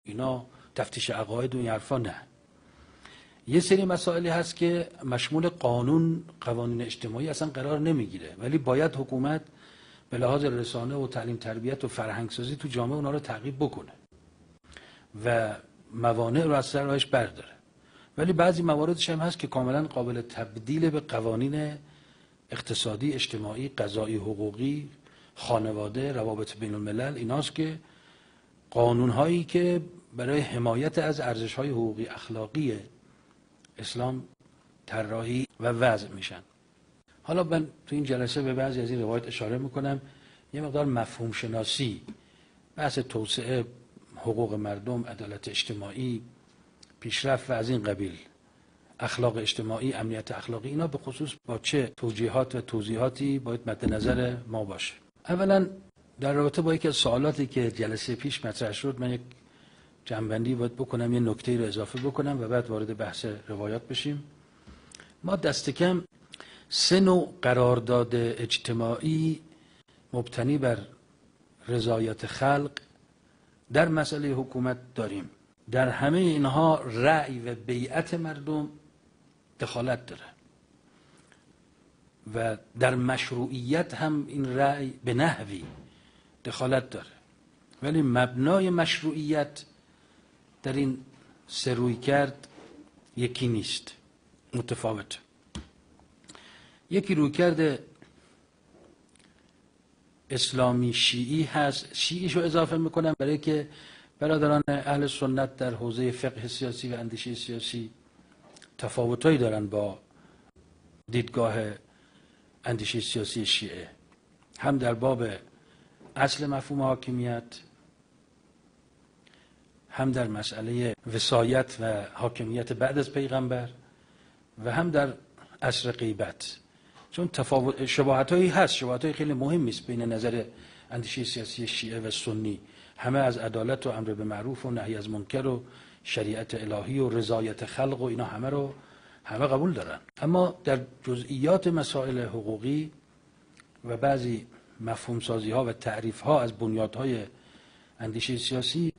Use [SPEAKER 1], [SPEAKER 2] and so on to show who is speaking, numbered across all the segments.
[SPEAKER 1] اینا تفتیش عقاید و این حرفا نه. یه سری مسائلی هست که مشمول قانون قوانین اجتماعی اصلا قرار نمیگیره، ولی باید حکومت به لحاظ رسانه و تعلیم تربیت و فرهنگسازی تو جامعه اونا رو تعقیب بکنه و موانع رو از سر راهش برداره. ولی بعضی مواردش هم هست که کاملا قابل تبدیل به قوانین اقتصادی، اجتماعی، قضایی، حقوقی، خانواده، روابط بین الملل. ایناست که قانونهایی که برای حمایت از ارزش‌های حقوقی اخلاقی اسلام طراحی و وضع میشن. حالا من تو این جلسه به بعضی از این روایت اشاره میکنم، یه مقدار مفهوم شناسی، بحث توسعه حقوق مردم، عدالت اجتماعی، پیشرفت و از این قبیل، اخلاق اجتماعی، امنیت اخلاقی، اینا به خصوص با چه توجیهات و توضیحاتی باید مد نظر ما باشه. اولا در رابطه با یکی از سوالاتی که جلسه پیش مطرح شد، من یک جنبندی باید بکنم، یه نکته رو اضافه بکنم و بعد وارد بحث روایات بشیم. ما دست کم 3 نوع قرارداد اجتماعی مبتنی بر رضایت خلق در مسئله حکومت داریم. در همه اینها رأی و بیعت مردم دخالت داره و در مشروعیت هم این رأی به نحوی دخالت داره، ولی مبنای مشروعیت در این 3 رویکرد یکی نیست، متفاوت. یکی رویکرد اسلامی شیعی هست. شیعیشو اضافه میکنم برای که برادران اهل سنت در حوزه فقه سیاسی و اندیشه سیاسی تفاوتایی دارن با دیدگاه اندیشه سیاسی شیعه، هم در باب اصل مفهوم حاکمیت، هم در مسئله وصایت و حاکمیت بعد از پیغمبر، و هم در عصر غیبت. چون شباهتایی هست، شباهتایی خیلی مهمی است بین نظر اندیشه سیاسی شیعه و سنی. همه از عدالت و امر به معروف و نهی از منکر و شریعت الهی و رضایت خلق و اینا همه قبول دارن، اما در جزئیات مسائل حقوقی و بعضی مفهوم سازی ها و تعریف ها از بنیادهای اندیشه سیاسی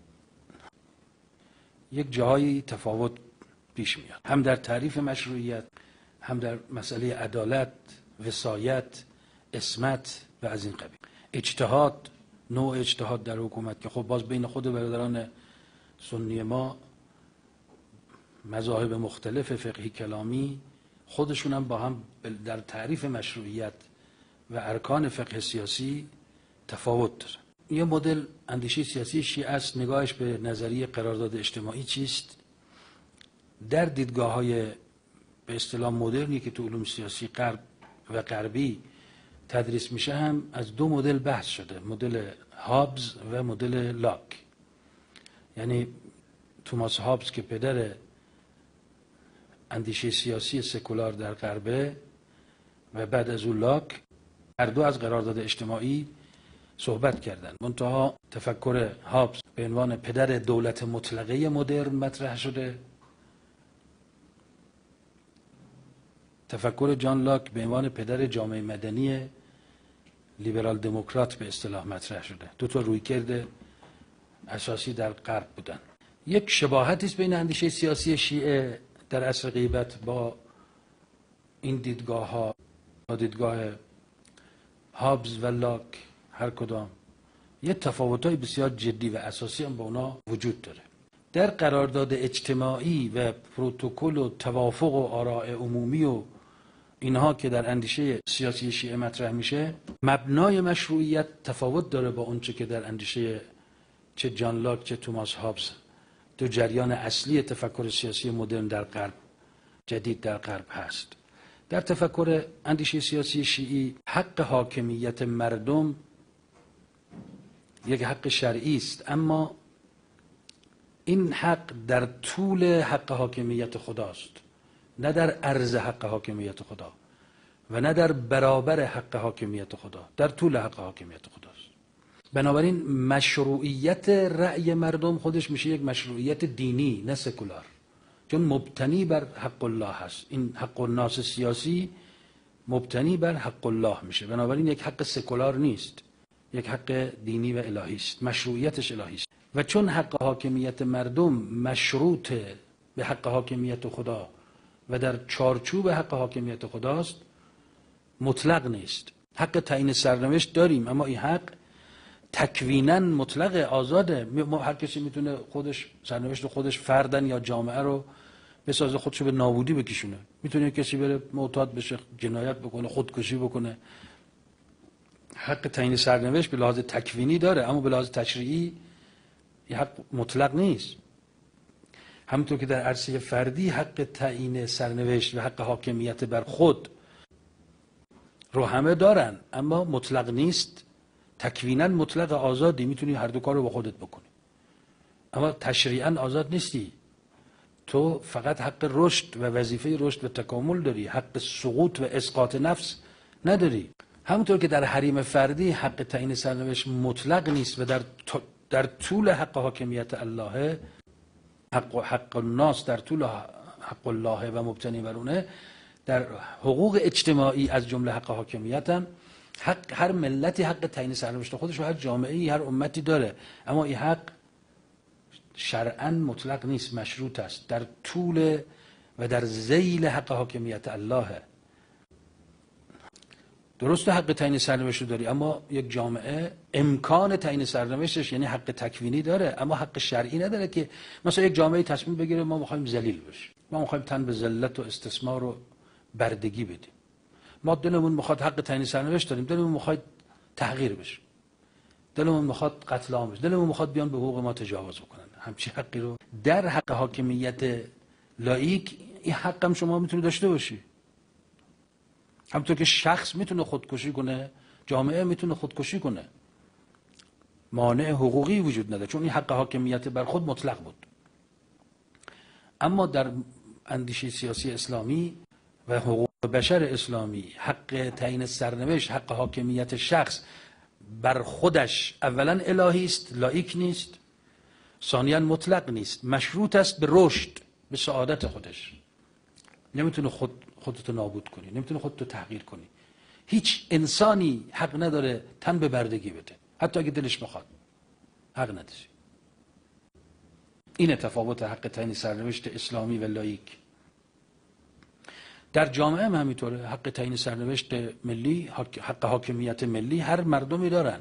[SPEAKER 1] یک جایی تفاوت پیش میاد، هم در تعریف مشروعیت، هم در مسئله عدالت، وصایت، عصمت و از این قبیل. اجتهاد، نوع اجتهاد در حکومت که خب باز بین خود برادران سنی ما مذاهب مختلف فقهی کلامی خودشون هم با هم در تعریف مشروعیت و ارکان فقه سیاسی تفاوت داره. یه مدل اندیشه سیاسی شیعه است، نگاهش به نظریه قرارداد اجتماعی چیست. در دیدگاه‌های به اصطلاح مدرنی که تو علوم سیاسی غرب و غربی تدریس میشه هم از 2 مدل بحث شده، مدل هابز و مدل لاک. یعنی توماس هابز که پدر اندیشه سیاسی سکولار در غربه و بعد از اون لاک، هر دو از قرارداد اجتماعی صحبت کردند. منتها تفکر هابز به عنوان پدر دولت مطلقه مدرن مطرح شده، تفکر جان لاک به عنوان پدر جامعه مدنی لیبرال دموکرات به اصطلاح مطرح شده. 2 تا رویکرد اساسی در غرب بودن. یک شباهتی است بین اندیشه سیاسی شیعه در عصر غیبت با این دیدگاه ها، با دیدگاه هابز و لاک. هر کدام یه تفاوت‌های بسیار جدی و اساسی هم با اونا وجود داره. در قرارداد اجتماعی و پروتکل و توافق و آراء عمومی و اینها که در اندیشه سیاسی شیعه مطرح میشه، مبنای مشروعیت تفاوت داره با اونچه که در اندیشه چه جان لاک چه توماس هابز، 2 جریان اصلی تفکر سیاسی مدرن در غرب، جدید در غرب هست. در تفکر اندیشه سیاسی شیعی حق حاکمیت مردم یک حق شرعی است، اما این حق در طول حق حاکمیت خداست، نه در عرض حق حاکمیت خدا و نه در برابر حق حاکمیت خدا، در طول حق حاکمیت خداست. بنابراین مشروعیت رأی مردم خودش میشه یک مشروعیت دینی نه سکولار، چون مبتنی بر حق الله هست. این حق الناس سیاسی مبتنی بر حق الله میشه، بنابراین یک حق سکولار نیست، یک حق دینی و الهی است، مشروعیتش الهی است. و چون حق حاکمیت مردم مشروط به حق حاکمیت خدا و در چارچوب حق حاکمیت خداست، مطلق نیست. حق تعیین سرنوشت داریم، اما این حق تکویناً مطلق آزاده. هر کسی میتونه خودش سرنوشت خودش فردن یا جامعه رو بسازه، خودشو به نابودی بکشونه. میتونه کسی بره معتاد بشه، جنایت بکنه، خودکشی بکنه. حق تعیین سرنوشت به لحاظ تکوینی داره، اما به لحاظ تشریعی این حق مطلق نیست. همونطور که در عرصه فردی حق تعیین سرنوشت و حق حاکمیت بر خود رو همه دارن، اما مطلق نیست. تکویناً مطلق آزادی، میتونی هر دو کار رو با خودت بکنی، اما تشریعاً آزاد نیستی. تو فقط حق رشد و وظیفه رشد و تکامل داری، حق سقوط و اسقاط نفس نداری. همونطور که در حریم فردی حق تعیین سرنوشت مطلق نیست و در طول حق حاکمیت الله، حق الناس در طول حق الله و مبتنی بر اونه، در حقوق اجتماعی از جمله حق حاکمیت هم هر ملتی حق تعیین سرنوشت خودش و هر جامعه‌ای، هر امتی داره، اما این حق شرعاً مطلق نیست، مشروط است، در طول و در ذیل حق حاکمیت الله. درسته حق تعیین سرنوشت رو داری، اما یک جامعه امکان تعیین سرنوشتش یعنی حق تکوینی داره، اما حق شرعی نداره. که مثلا یک جامعه تصمیم بگیره ما می‌خوایم ذلیل بشیم، ما می‌خوایم تن به ذلت و استثمار و بردگی بدیم، ما دلمون می‌خواد حق تعیین سرنوشت داریم، دلمون می‌خواد تحقیر بشیم، دلمون می‌خواد قتل عام بشه، دلمون می‌خواد بیان به حقوق ما تجاوز بکنن. همچین حقی رو در حق حاکمیت لاییک این حق هم شما میتونی داشته باشی. همونطور که شخص میتونه خودکشی کنه، جامعه میتونه خودکشی کنه، مانع حقوقی وجود نداره، چون این حق حاکمیت بر خود مطلق بود. اما در اندیشه سیاسی اسلامی و حقوق بشر اسلامی حق تعیین سرنوشت، حق حاکمیت شخص بر خودش اولا الهی است، لاییک نیست، ثانیاً مطلق نیست، مشروط است به رشد، به سعادت خودش. نمیتونه خودتو نابود کنی، نمیتونه خودتو تحقیر کنی. هیچ انسانی حق نداره تن به بردگی بده، حتی اگه دلش بخواد حق نداره. این تفاوت حق تعیین سرنوشت اسلامی و لاییک. در جامعه هم همینطوره. حق تعیین سرنوشت ملی، حق حاکمیت ملی هر مردمی دارن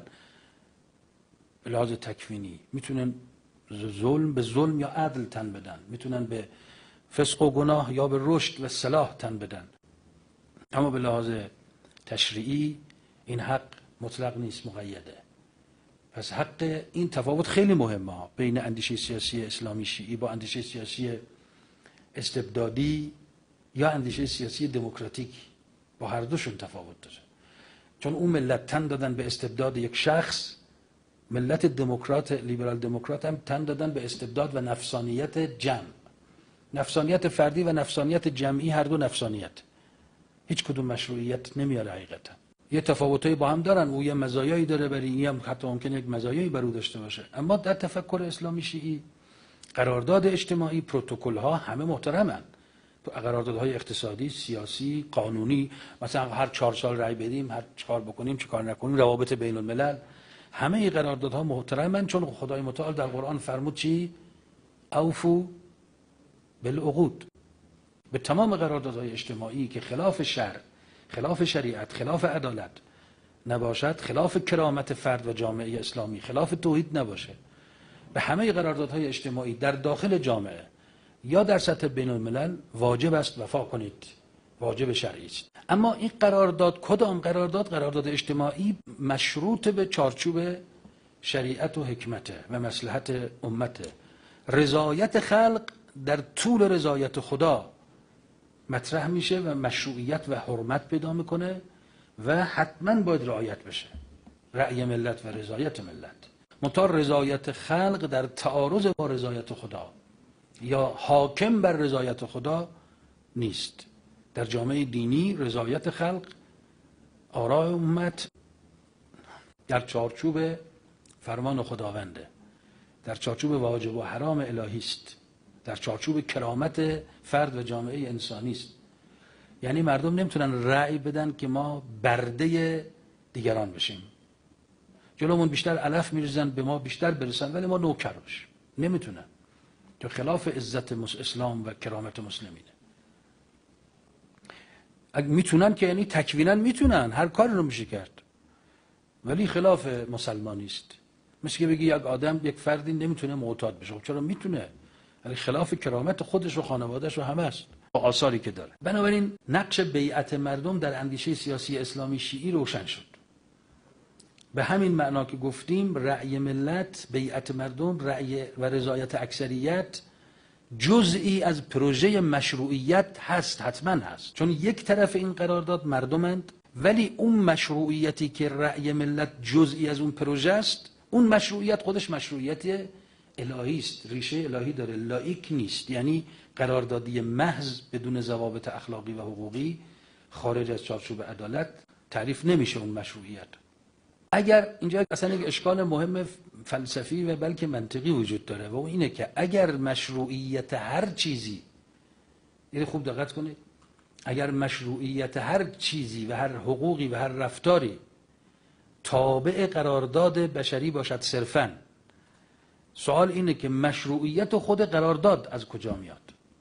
[SPEAKER 1] به لحاظ تکوینی. میتونن ظلم به ظلم یا عدل تن بدن، میتونن به فسق و گناه یا به رشد و صلاح تن بدن، اما به لحاظ تشریعی این حق مطلق نیست، مقیده. پس حق، این تفاوت خیلی مهمه بین اندیشه سیاسی اسلامی شیعی با اندیشه سیاسی استبدادی یا اندیشه سیاسی دموکراتیک. با هر دوشون تفاوت داره، چون اون ملت تن دادن به استبداد یک شخص، ملت دموکرات لیبرال دموکرات هم تن دادن به استبداد و نفسانیت جمع. نفسانیت فردی و نفسانیت جمعی هر دو نفسانیت، هیچ کدوم مشروعیت نمیاره حقیقتا. یه تفاوتایی با هم دارن، او یه مزایایی داره برای این، هم حتی ممکنه یک مزایایی بر او داشته باشه. اما در تفکر اسلامی شیعی قرارداد اجتماعی، پروتکل ها همه محترمن. قراردادهای اقتصادی، سیاسی، قانونی، مثلا هر 4 سال رأی بدیم، هر چیکار بکنیم، چیکار نکنیم، روابط بین الملل، همه این قراردادها محترمن، چون خدای متعال در قرآن فرمود چی؟ اوفو بالعقود. به تمام قراردادهای اجتماعی که خلاف شرع، خلاف شریعت، خلاف عدالت نباشد، خلاف کرامت فرد و جامعه اسلامی، خلاف توحید نباشه، به همه قراردادهای اجتماعی در داخل جامعه یا در سطح بین الملل واجب است وفا کنید، واجب شرعی است. اما این قرارداد، کدام قرارداد؟ قرارداد اجتماعی مشروط به چارچوب شریعت و حکمت و مصلحت امت. رضایت خلق در طول رضایت خدا مطرح میشه و مشروعیت و حرمت پیدا میکنه و حتما باید رعایت بشه، رأی ملت و رضایت ملت. منتها رضایت خلق در تعارض با رضایت خدا یا حاکم بر رضایت خدا نیست. در جامعه دینی رضایت خلق، آراء امت در چارچوب فرمان خداونده، در چارچوب واجب و حرام الهی است، در چارچوب کرامت فرد و جامعه انسانی است. یعنی مردم نمیتونن رأی بدن که ما برده دیگران بشیم. جلومون بیشتر علف میریزن، به ما بیشتر برسن، ولی ما نوکر باشیم. نمیتونن، که خلاف عزت اسلام و کرامت مسلمینه. اگه میتونن که یعنی تکوینا میتونن، هر کاری رو میشه کرد، ولی خلاف مسلمانی است. مثل که بگی یک آدم، یک فردی نمیتونه معتاد بشه. چرا میتونه؟ ولی خلاف کرامت خودش و خانواده‌اش و همه است، با آثاری که داره. بنابراین نقش بیعت مردم در اندیشه سیاسی اسلامی شیعی روشن شد. به همین معنا که گفتیم رأی ملت، بیعت مردم، رأی و رضایت اکثریت جزئی از پروژه مشروعیت هست، حتما هست، چون یک طرف این قرارداد مردمند، ولی اون مشروعیتی که رأی ملت جزئی از اون پروژه است، اون مشروعیت خودش مشروعیت الهی است، ریشه الهی داره، لاییک نیست. یعنی قراردادی محض بدون ضوابط اخلاقی و حقوقی، خارج از چارچوب عدالت تعریف نمیشه اون مشروعیت. اگر اینجا اصلا یک اشکال مهم فلسفی و بلکه منطقی وجود داره و اون اینه که اگر مشروعیت هر چیزی، یعنی خوب دقت کنید، اگر مشروعیت هر چیزی و هر حقوقی و هر رفتاری تابع قرارداد بشری باشد صرفاً، سوال اینه که مشروعیت خود قرارداد از کجا میاد؟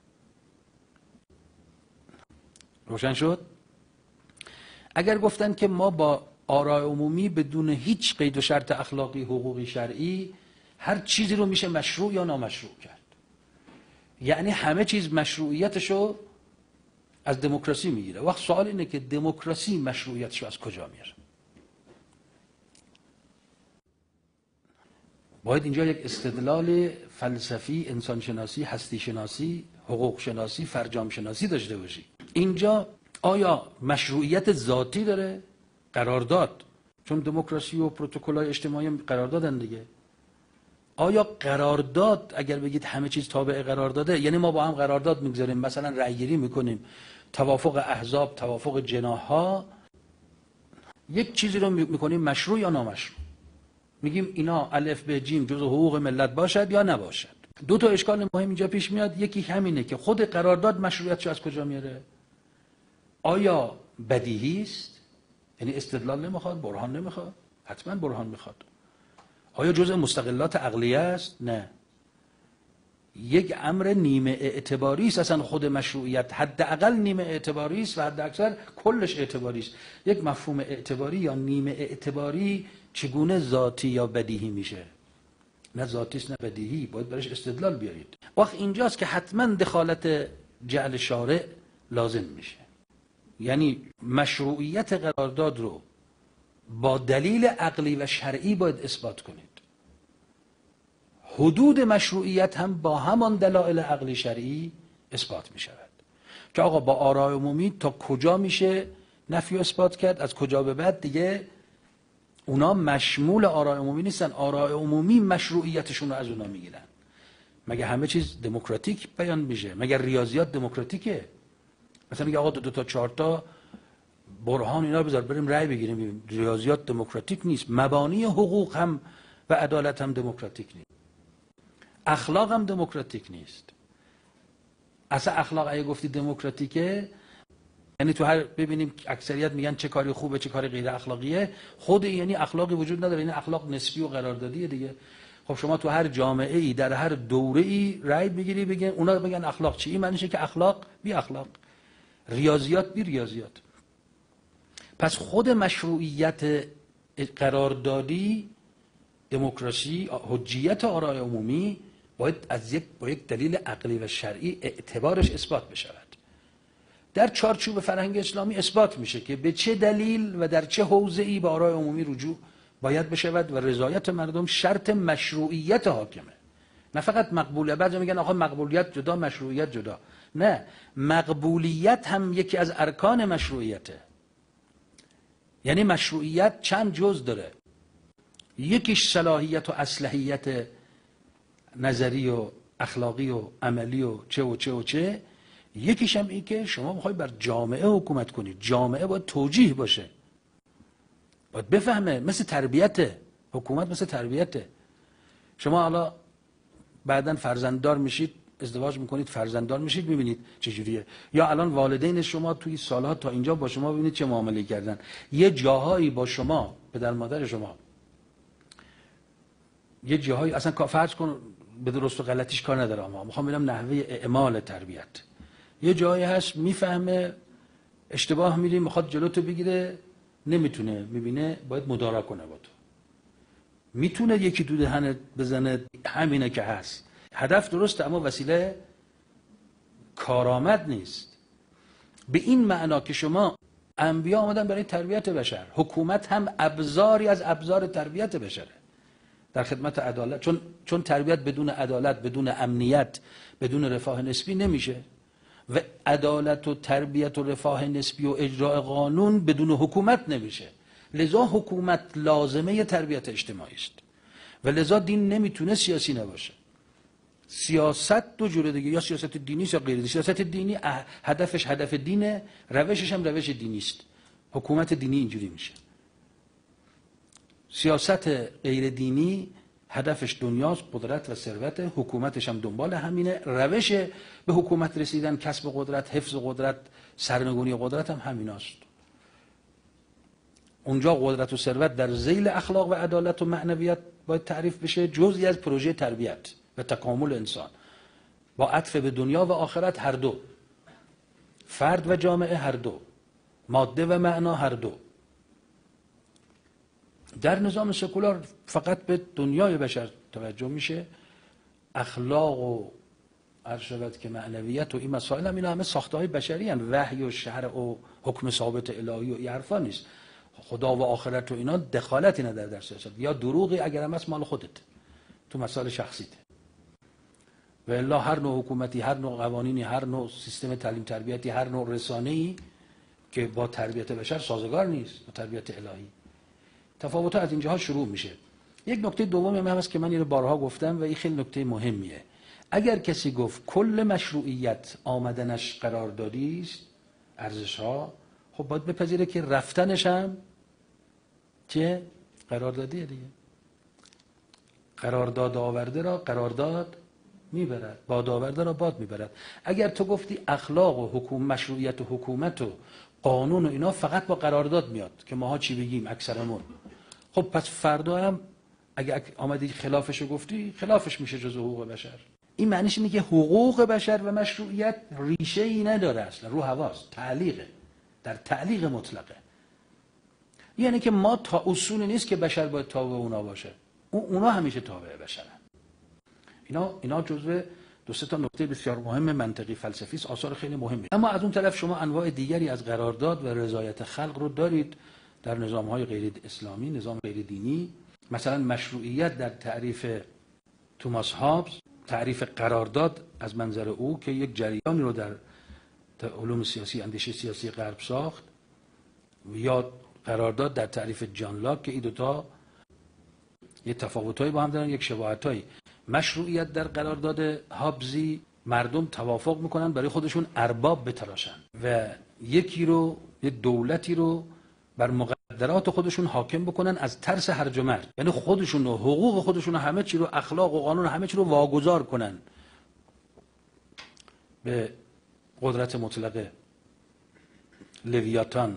[SPEAKER 1] روشن شد؟ اگر گفتن که ما با آراء عمومی بدون هیچ قید و شرط اخلاقی، حقوقی، شرعی هر چیزی رو میشه مشروع یا نامشروع کرد، یعنی همه چیز مشروعیتشو از دموکراسی میگیره. وقت سوال اینه که دموکراسی مشروعیتشو از کجا میاره؟ باید اینجا یک استدلال فلسفی، انسانشناسی، هستی شناسی، حقوق شناسی، فرجام شناسی داشته باشی. اینجا آیا مشروعیت ذاتی داره؟ قرارداد، چون دموکراسی و پروتکل‌های اجتماعی قراردادن دیگه. آیا قرارداد، اگر بگید همه چیز تابع قرارداده، یعنی ما با هم قرارداد میگذاریم، مثلا رأی گیری میکنیم، توافق احزاب، توافق جناح‌ها، یک چیزی رو میکنیم مشروع یا نامشروع، میگیم اینا الف به جیم جزء حقوق ملت باشد یا نباشد. دو تا اشکال مهم اینجا پیش میاد. یکی همینه که خود قرارداد مشروعیتش از کجا میاره؟ آیا بدیهی است؟ یعنی استدلال نمیخواد، برهان نمیخواد؟ حتما برهان میخواد. آیا جزء مستقلات عقلیه است؟ نه. یک امر نیمه اعتباری است اصلا خود مشروعیت، حداقل نیمه اعتباری است و حداکثر کلش اعتباری است. یک مفهوم اعتباری یا نیمه اعتباری چگونه ذاتی یا بدیهی میشه؟ نه ذاتی است نه بدیهی، باید برش استدلال بیارید. وقت اینجاست که حتما دخالت جعل شارع لازم میشه. یعنی مشروعیت قرارداد رو با دلیل عقلی و شرعی باید اثبات کنید. حدود مشروعیت هم با همان دلایل عقلی شرعی اثبات می شود که آقا با آراء عمومی تا کجا میشه نفی و اثبات کرد، از کجا به بعد دیگه اونا مشمول آراء عمومی نیستن، آراء عمومی مشروعیتشون رو از اونا میگیرن. مگه همه چیز دموکراتیک بیان میشه؟ مگه ریاضیات دموکراتیکه؟ مثلا میگه آقا 2 تا 4 تا برهان اینا بذار بریم رأی بگیریم. ریاضیات دموکراتیک نیست. مبانی حقوق هم و عدالت هم دموکراتیک نیست. اخلاق هم دموکراتیک نیست. اصلا اخلاق اگه گفتی دموکراتیکه، یعنی تو هر ببینیم اکثریت میگن چه کاری خوبه چه کاری غیر اخلاقیه، خود یعنی اخلاقی وجود نداره، این اخلاق نسبی و قراردادیه دیگه. خب شما تو هر جامعه ای در هر دوره ای رأی بگیری بگن اونا بگن اخلاق چی، این معنیشه که اخلاق بی اخلاق، ریاضیات بی ریاضیات. پس خود مشروعیت قراردادی، دموکراسی، حجیت آراء عمومی باید با یک دلیل عقلی و شرعی اعتبارش اثبات بشود. در چارچوب فرهنگ اسلامی اثبات میشه که به چه دلیل و در چه حوزه‌ای به آراء عمومی رجوع باید بشود و رضایت مردم شرط مشروعیت حاکمه، نه فقط مقبولیت. بعضی میگن آخه مقبولیت جدا مشروعیت جدا. نه، مقبولیت هم یکی از ارکان مشروعیته. یعنی مشروعیت چند جز داره، یکیش صلاحیت و اصلاحیت نظری و اخلاقی و عملی و چه و چه و چه، یکیش هم این که شما میخوای بر جامعه حکومت کنید. جامعه باید توجیه باشه، باید بفهمه، مثل تربیته. حکومت مثل تربیته. شما حالا بعداً فرزنددار میشید، ازدواج میکنید، فرزنددار میشید، میبینید چجوریه. یا الان والدین شما توی سالها تا اینجا با شما ببینید چه معامله کردن. یه جاهایی با شما، پدر مادر شما یه جاهایی اصلا فرض کن به درست و غلطیش کار ندارم، اما میخوام ببینم نحوه اعمال تربیت. یه جایی هست میفهمه اشتباه میری، میخواد جلوتو بگیره، نمیتونه، میبینه باید مدارا کنه با تو. میتونه یکی دو دهنت بزنه، همینه که هست. هدف درسته اما وسیله کارآمد نیست. به این معنا که شما انبیا آمدن برای تربیت بشر، حکومت هم ابزاری از ابزار تربیت بشره در خدمت عدالت. چون تربیت بدون عدالت، بدون امنیت، بدون رفاه نسبی نمیشه و عدالت و تربیت و رفاه نسبی و اجرای قانون بدون حکومت نمیشه. لذا حکومت لازمه تربیت اجتماعی است و لذا دین نمیتونه سیاسی نباشه. سیاست دو جوره دیگه، یا سیاست دینی یا غیر دینی. سیاست دینی هدفش هدف دینه، روشش هم روش دینی است. حکومت دینی اینجوری میشه. سیاست غیر دینی هدفش دنیاست، قدرت و ثروت، حکومتش هم دنبال همینه، روش به حکومت رسیدن، کسب قدرت، حفظ قدرت، سرنگونی قدرت هم همیناست. اونجا قدرت و ثروت در ذیل اخلاق و عدالت و معنویت باید تعریف بشه، جزئی از پروژه تربیت و تکامل انسان با عطف به دنیا و آخرت، هر دو، فرد و جامعه هر دو، ماده و معنا هر دو. در نظام سکولار فقط به دنیای بشر توجه میشه، اخلاق و عرشبت که معنویت و این مسائل هم اینا همه ساخته های بشری هستند. وحی و شرع و حکم ثابت الهی و این حرفا نیست. خدا و آخرت و اینا دخالتی نداره در سیاست، یا دروغی اگر هم هست مال خودت تو مسائل شخصیته. و الا هر نوع حکومتی، هر نوع قوانینی، هر نوع سیستم تعلیم تربیتی، هر نوع رسانه‌ای که با تربیت بشر سازگار نیست، با تربیت الهی. تفاوت‌ها از اینجاها شروع میشه. یک نکته دومی هم هست که من اینو بارها گفتم و این خیلی نکته مهمیه. اگر کسی گفت کل مشروعیت آمدنش قراردادی است، ارزش‌ها، خب باید بپذیره که رفتنش هم چه قراردادیه دیگه. قرارداد آورده را قرارداد میبرد، باد آورده را باد میبرد. اگر تو گفتی اخلاق و حکومت، مشروعیت و حکومت و قانون و اینا فقط با قرارداد میاد که ماها چی بگیم اکثرمون، خب پس فردا هم اگه آمدی خلافشو گفتی، خلافش میشه جزء حقوق بشر. این معنیش اینه که حقوق بشر و مشروعیت ریشه ای نداره، اصلا رو هواست، تعلیقه، در تعلیق مطلقه. یعنی که ما تا اصول نیست که بشر باید تابع اونا باشه، اونا همیشه تابع بشرن. اینا جزء دو سه تا نکته بسیار مهم منطقی فلسفی است، آثار خیلی مهمی. اما از اون طرف شما انواع دیگری از قرارداد و رضایت خلق رو دارید در نظام‌های غیر اسلامی، نظام غیر دینی. مثلا مشروعیت در تعریف توماس هابز، تعریف قرارداد از منظر او که یک جریانی رو در علوم سیاسی، اندیشه سیاسی غرب ساخت، یا قرارداد در تعریف جان لاک که این دوتا یک تفاوت‌هایی با هم دارن، یک شباهت‌هایی. مشروعیت در قرارداد هابزی، مردم توافق میکنن برای خودشون ارباب بتراشن و یک دولتی رو بر مقدرات خودشون حاکم بکنن از ترس هرج و مرج، یعنی خودشون و حقوق خودشون و همه چی رو، اخلاق و قانون همه چی رو واگذار کنن به قدرت مطلقه لویاتان،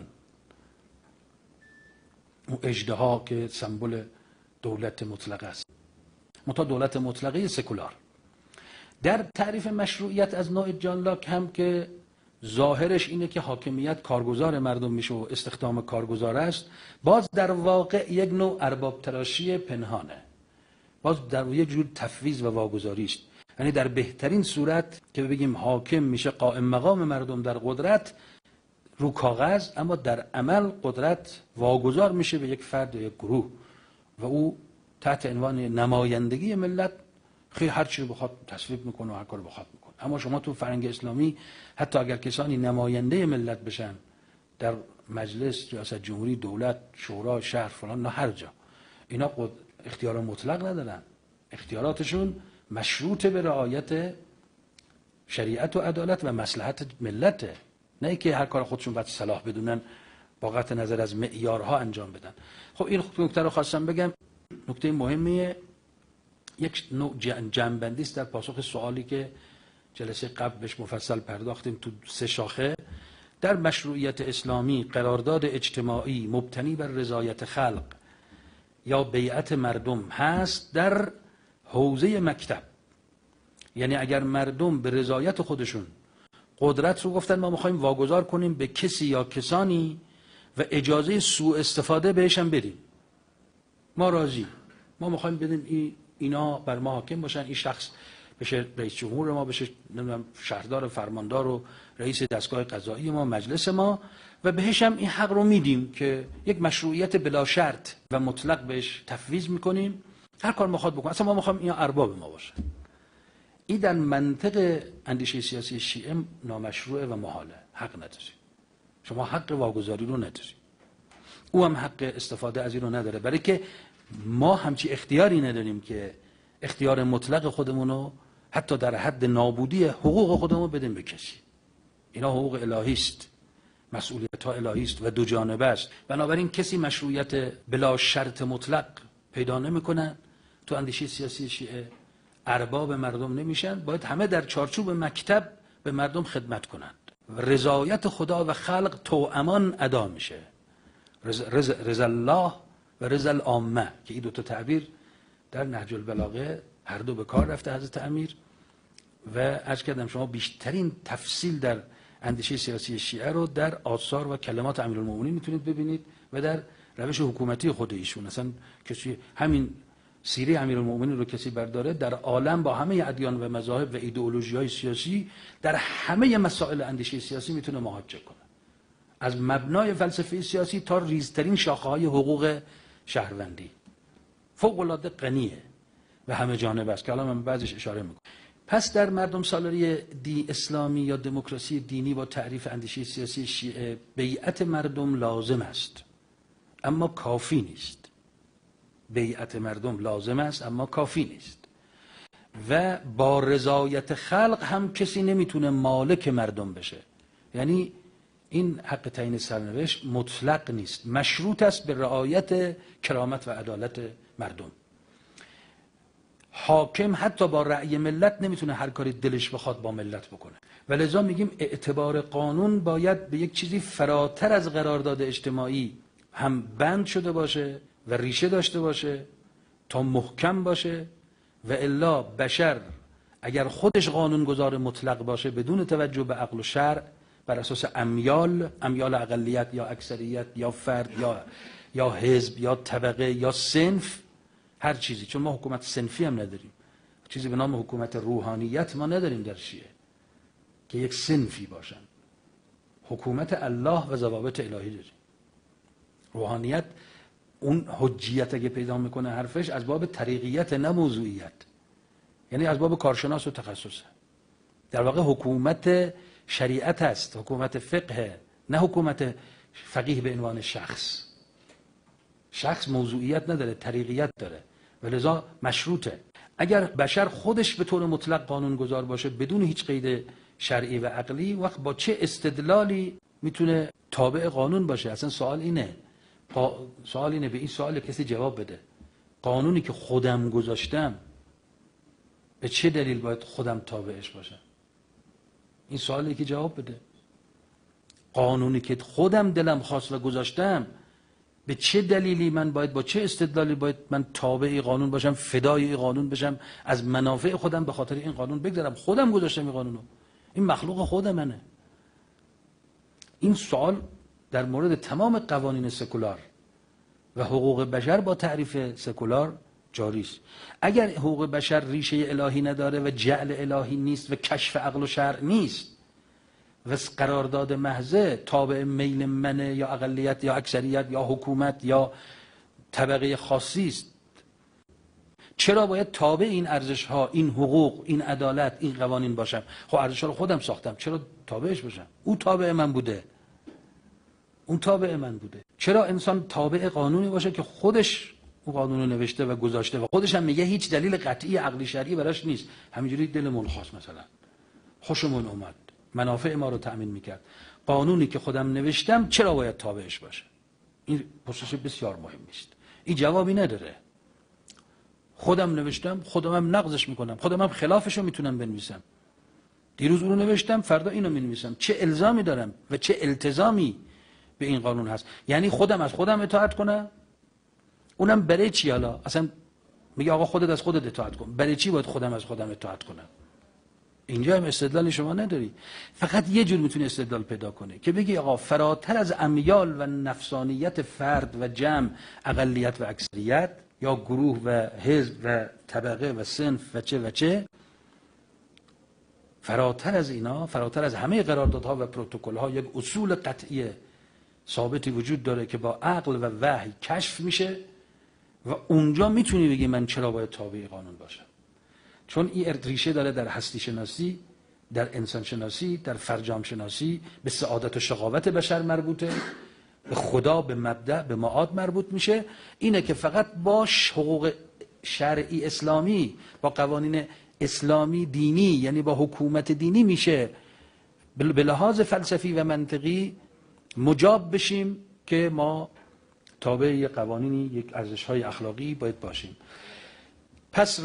[SPEAKER 1] اون اژدها که سمبل دولت مطلقه است، منتها دولت مطلقه سکولار. در تعریف مشروعیت از نوع جان لاک هم که ظاهرش اینه که حاکمیت کارگزار مردم میشه و استخدام کارگزار است، باز در واقع یک نوع ارباب تراشی پنهانه، باز در یک جور تفویض و واگذاری است. یعنی در بهترین صورت که بگیم حاکم میشه قائم مقام مردم در قدرت رو کاغذ، اما در عمل قدرت واگذار میشه به یک فرد یا یک گروه و او تحت عنوان نمایندگی ملت خیلی هر چی رو بخواد تصویب میکنه و هر کار بخواد میکنه. اما شما تو فرهنگ اسلامی حتی اگر کسانی نماینده ملت بشن در مجلس، ریاست جمهوری، دولت، شورا، شهر، فلان، نه هر جا، اینا اختیار مطلق ندارن. اختیاراتشون مشروط به رعایت شریعت و عدالت و مصلحت ملته، نه اینکه هر کار خودشون باید صلاح بدونن با قطع نظر از معیارها انجام بدن. خب این نکته رو خواستم بگم، نکته مهمیه. یک نوع جمع‌بندی است در پاسخ سوالی که جلسه قبل بهش مفصل پرداختیم تو 3 شاخه. در مشروعیت اسلامی قرارداد اجتماعی مبتنی بر رضایت خلق یا بیعت مردم هست در حوزه مکتب. یعنی اگر مردم به رضایت خودشون قدرت رو گفتن ما میخوایم واگذار کنیم به کسی یا کسانی و اجازه سوء استفاده بهش هم بدیم، ما راضی، ما میخوایم بدیم اینا بر ما حاکم باشن، این شخص بشه رئیس جمهور ما، بشه نمیدونم شهردار و فرماندار و رئیس دستگاه قضایی ما، مجلس ما، و بهش هم این حق رو میدیم که یک مشروعیت بلا شرط و مطلق بهش تفویض میکنیم، هر کار میخواد بکنه، اصلا ما میخوایم اینا ارباب ما باشه. این در منطق اندیشه سیاسی شیعه نامشروعه و محاله، حق نداری، شما حق واگذاری رو نداری، او هم حق استفاده از این رو نداره، برای که ما همچی اختیاری نداریم که اختیار مطلق خودمونو حتی در حد نابودی حقوق خودمون بدیم به کسی. اینا حقوق الهی است، مسئولیت ها الهی است و دو جانبه است. بنابراین کسی مشروعیت بلا شرط مطلق پیدا نمیکنن. تو اندیشه سیاسی شیعه ارباب مردم نمیشن، باید همه در چارچوب مکتب به مردم خدمت کنند. رضایت خدا و خلق توامان ادا میشه، رضا الله و رضا العامه، که این دو تا تعبیر در نهج البلاغه هر دو به کار رفته حضرت امیر. و عرض کردم شما بیشترین تفصیل در اندیشه سیاسی شیعه رو در آثار و کلمات امیرالمومنین میتونید ببینید و در روش حکومتی خود ایشون. اصلا کسی همین سیره امیرالمومنین رو کسی برداره، در عالم با همه ادیان و مذاهب و ایدئولوژی‌های سیاسی در همه مسائل اندیشه سیاسی میتونه محاجه کنه، از مبنای فلسفه سیاسی تا ریزترین شاخه‌های حقوق شهروندی. فوق‌العاده غنیه و همه جانبه است که الان من بعضیش اشاره میکنم. پس در مردم سالاری اسلامی یا دموکراسی دینی با تعریف اندیشه سیاسی شیعه، بیعت مردم لازم است اما کافی نیست. بیعت مردم لازم است اما کافی نیست و با رضایت خلق هم کسی نمیتونه مالک مردم بشه. یعنی این حق تعیین سرنوشت مطلق نیست، مشروط است به رعایت کرامت و عدالت مردم. حاکم حتی با رأی ملت نمیتونه هر کاری دلش بخواد با ملت بکنه و لذا میگیم اعتبار قانون باید به یک چیزی فراتر از قرارداد اجتماعی هم بند شده باشه و ریشه داشته باشه تا محکم باشه، و الا بشر اگر خودش قانونگذار مطلق باشه بدون توجه به عقل و شرع، بر اساس امیال اقلیت یا اکثریت یا فرد یا حزب یا طبقه یا صنف، هر چیزی، چون ما حکومت صنفی هم نداریم، چیزی به نام حکومت روحانیت ما نداریم در شیعه که یک صنفی باشن. حکومت الله و ضوابط الهی داریم. روحانیت اون حجیت اگه پیدا میکنه حرفش از باب طریقیت نه موضوعیت، یعنی از باب کارشناس و تخصصه. در واقع حکومت شریعت است، حکومت فقه، نه حکومت فقیه به عنوان شخص. شخص موضوعیت نداره، طریقیت داره و لذا مشروطه. اگر بشر خودش به طور مطلق قانون گذار باشه بدون هیچ قید شرعی و عقلی، وقت با چه استدلالی میتونه تابع قانون باشه؟ اصلا سوال اینه، به این سوال کسی جواب بده. قانونی که خودم گذاشتم به چه دلیل باید خودم تابعش باشم؟ این سوالی که جواب بده. قانونی که خودم دلم خواست و گذاشتم به چه دلیلی من باید، با چه استدلالی باید من تابع قانون باشم، فدای این قانون بشم، از منافع خودم به خاطر این قانون بگذرم؟ خودم گذاشتم این قانونو، این مخلوق خود منه. این سوال در مورد تمام قوانین سکولار و حقوق بشر با تعریف سکولار جاری است. اگر حقوق بشر ریشه الهی نداره و جعل الهی نیست و کشف عقل و شرع نیست و قرارداد محضه تابع میل منه یا اقلیت یا اکثریت یا حکومت یا طبقه خاصی است، چرا باید تابع این ارزش ها، این حقوق، این عدالت، این قوانین باشم؟ خب ارزش ها رو خودم ساختم، چرا تابعش باشم؟ او تابع من بوده، اون تابع من بوده. چرا انسان تابع قانونی باشه که خودش اون قانون رو نوشته و گذاشته و خودش هم میگه هیچ دلیل قطعی عقلی شرعی براش نیست، همینجوری دلمون خواست، مثلا خوشمون اومد، منافع ما رو تأمین میکرد، قانونی که خودم نوشتم چرا باید تابعش باشه؟ این پرسش بسیار مهمی است. این جوابی نداره. خودم نوشتم، خودم هم نقضش میکنم، خودم هم خلافش رو میتونم بنویسم. دیروز اون رو نوشتم، فردا اینو مینویسم. چه الزامی دارم و چه التزامی به این قانون هست؟ یعنی خودم از خودم اطاعت کنم اونم برای چی؟ حالا اصلا میگه آقا خودت از خودت اطاعت کن. برای چی باید خودم از خودم اطاعت کنم؟ اینجا هم استدلال شما نداری. فقط یه جور میتونی استدلال پیدا کنه که بگی آقا فراتر از امیال و نفسانیت فرد و جمع، اقلیت و اکثریت، یا گروه و حزب و طبقه و صنف و چه فراتر از اینا، فراتر از همه قراردادها و پروتکل‌ها، یک اصول قطعی ثابتی وجود داره که با عقل و وحی کشف میشه و اونجا میتونی بگی من چرا باید تابع قانون باشم. چون این ریشه داره در هستی شناسی، در انسان شناسی، در فرجام شناسی، به سعادت و شقاوت بشر مربوطه، به خدا، به مبدأ، به معاد مربوط میشه. اینه که فقط با حقوق شرعی اسلامی، با قوانین اسلامی دینی، یعنی با حکومت دینی میشه به لحاظ فلسفی و منطقی مجاب بشیم که ما تابع یک قوانینی، یک ارزش‌های اخلاقی باید باشیم. پس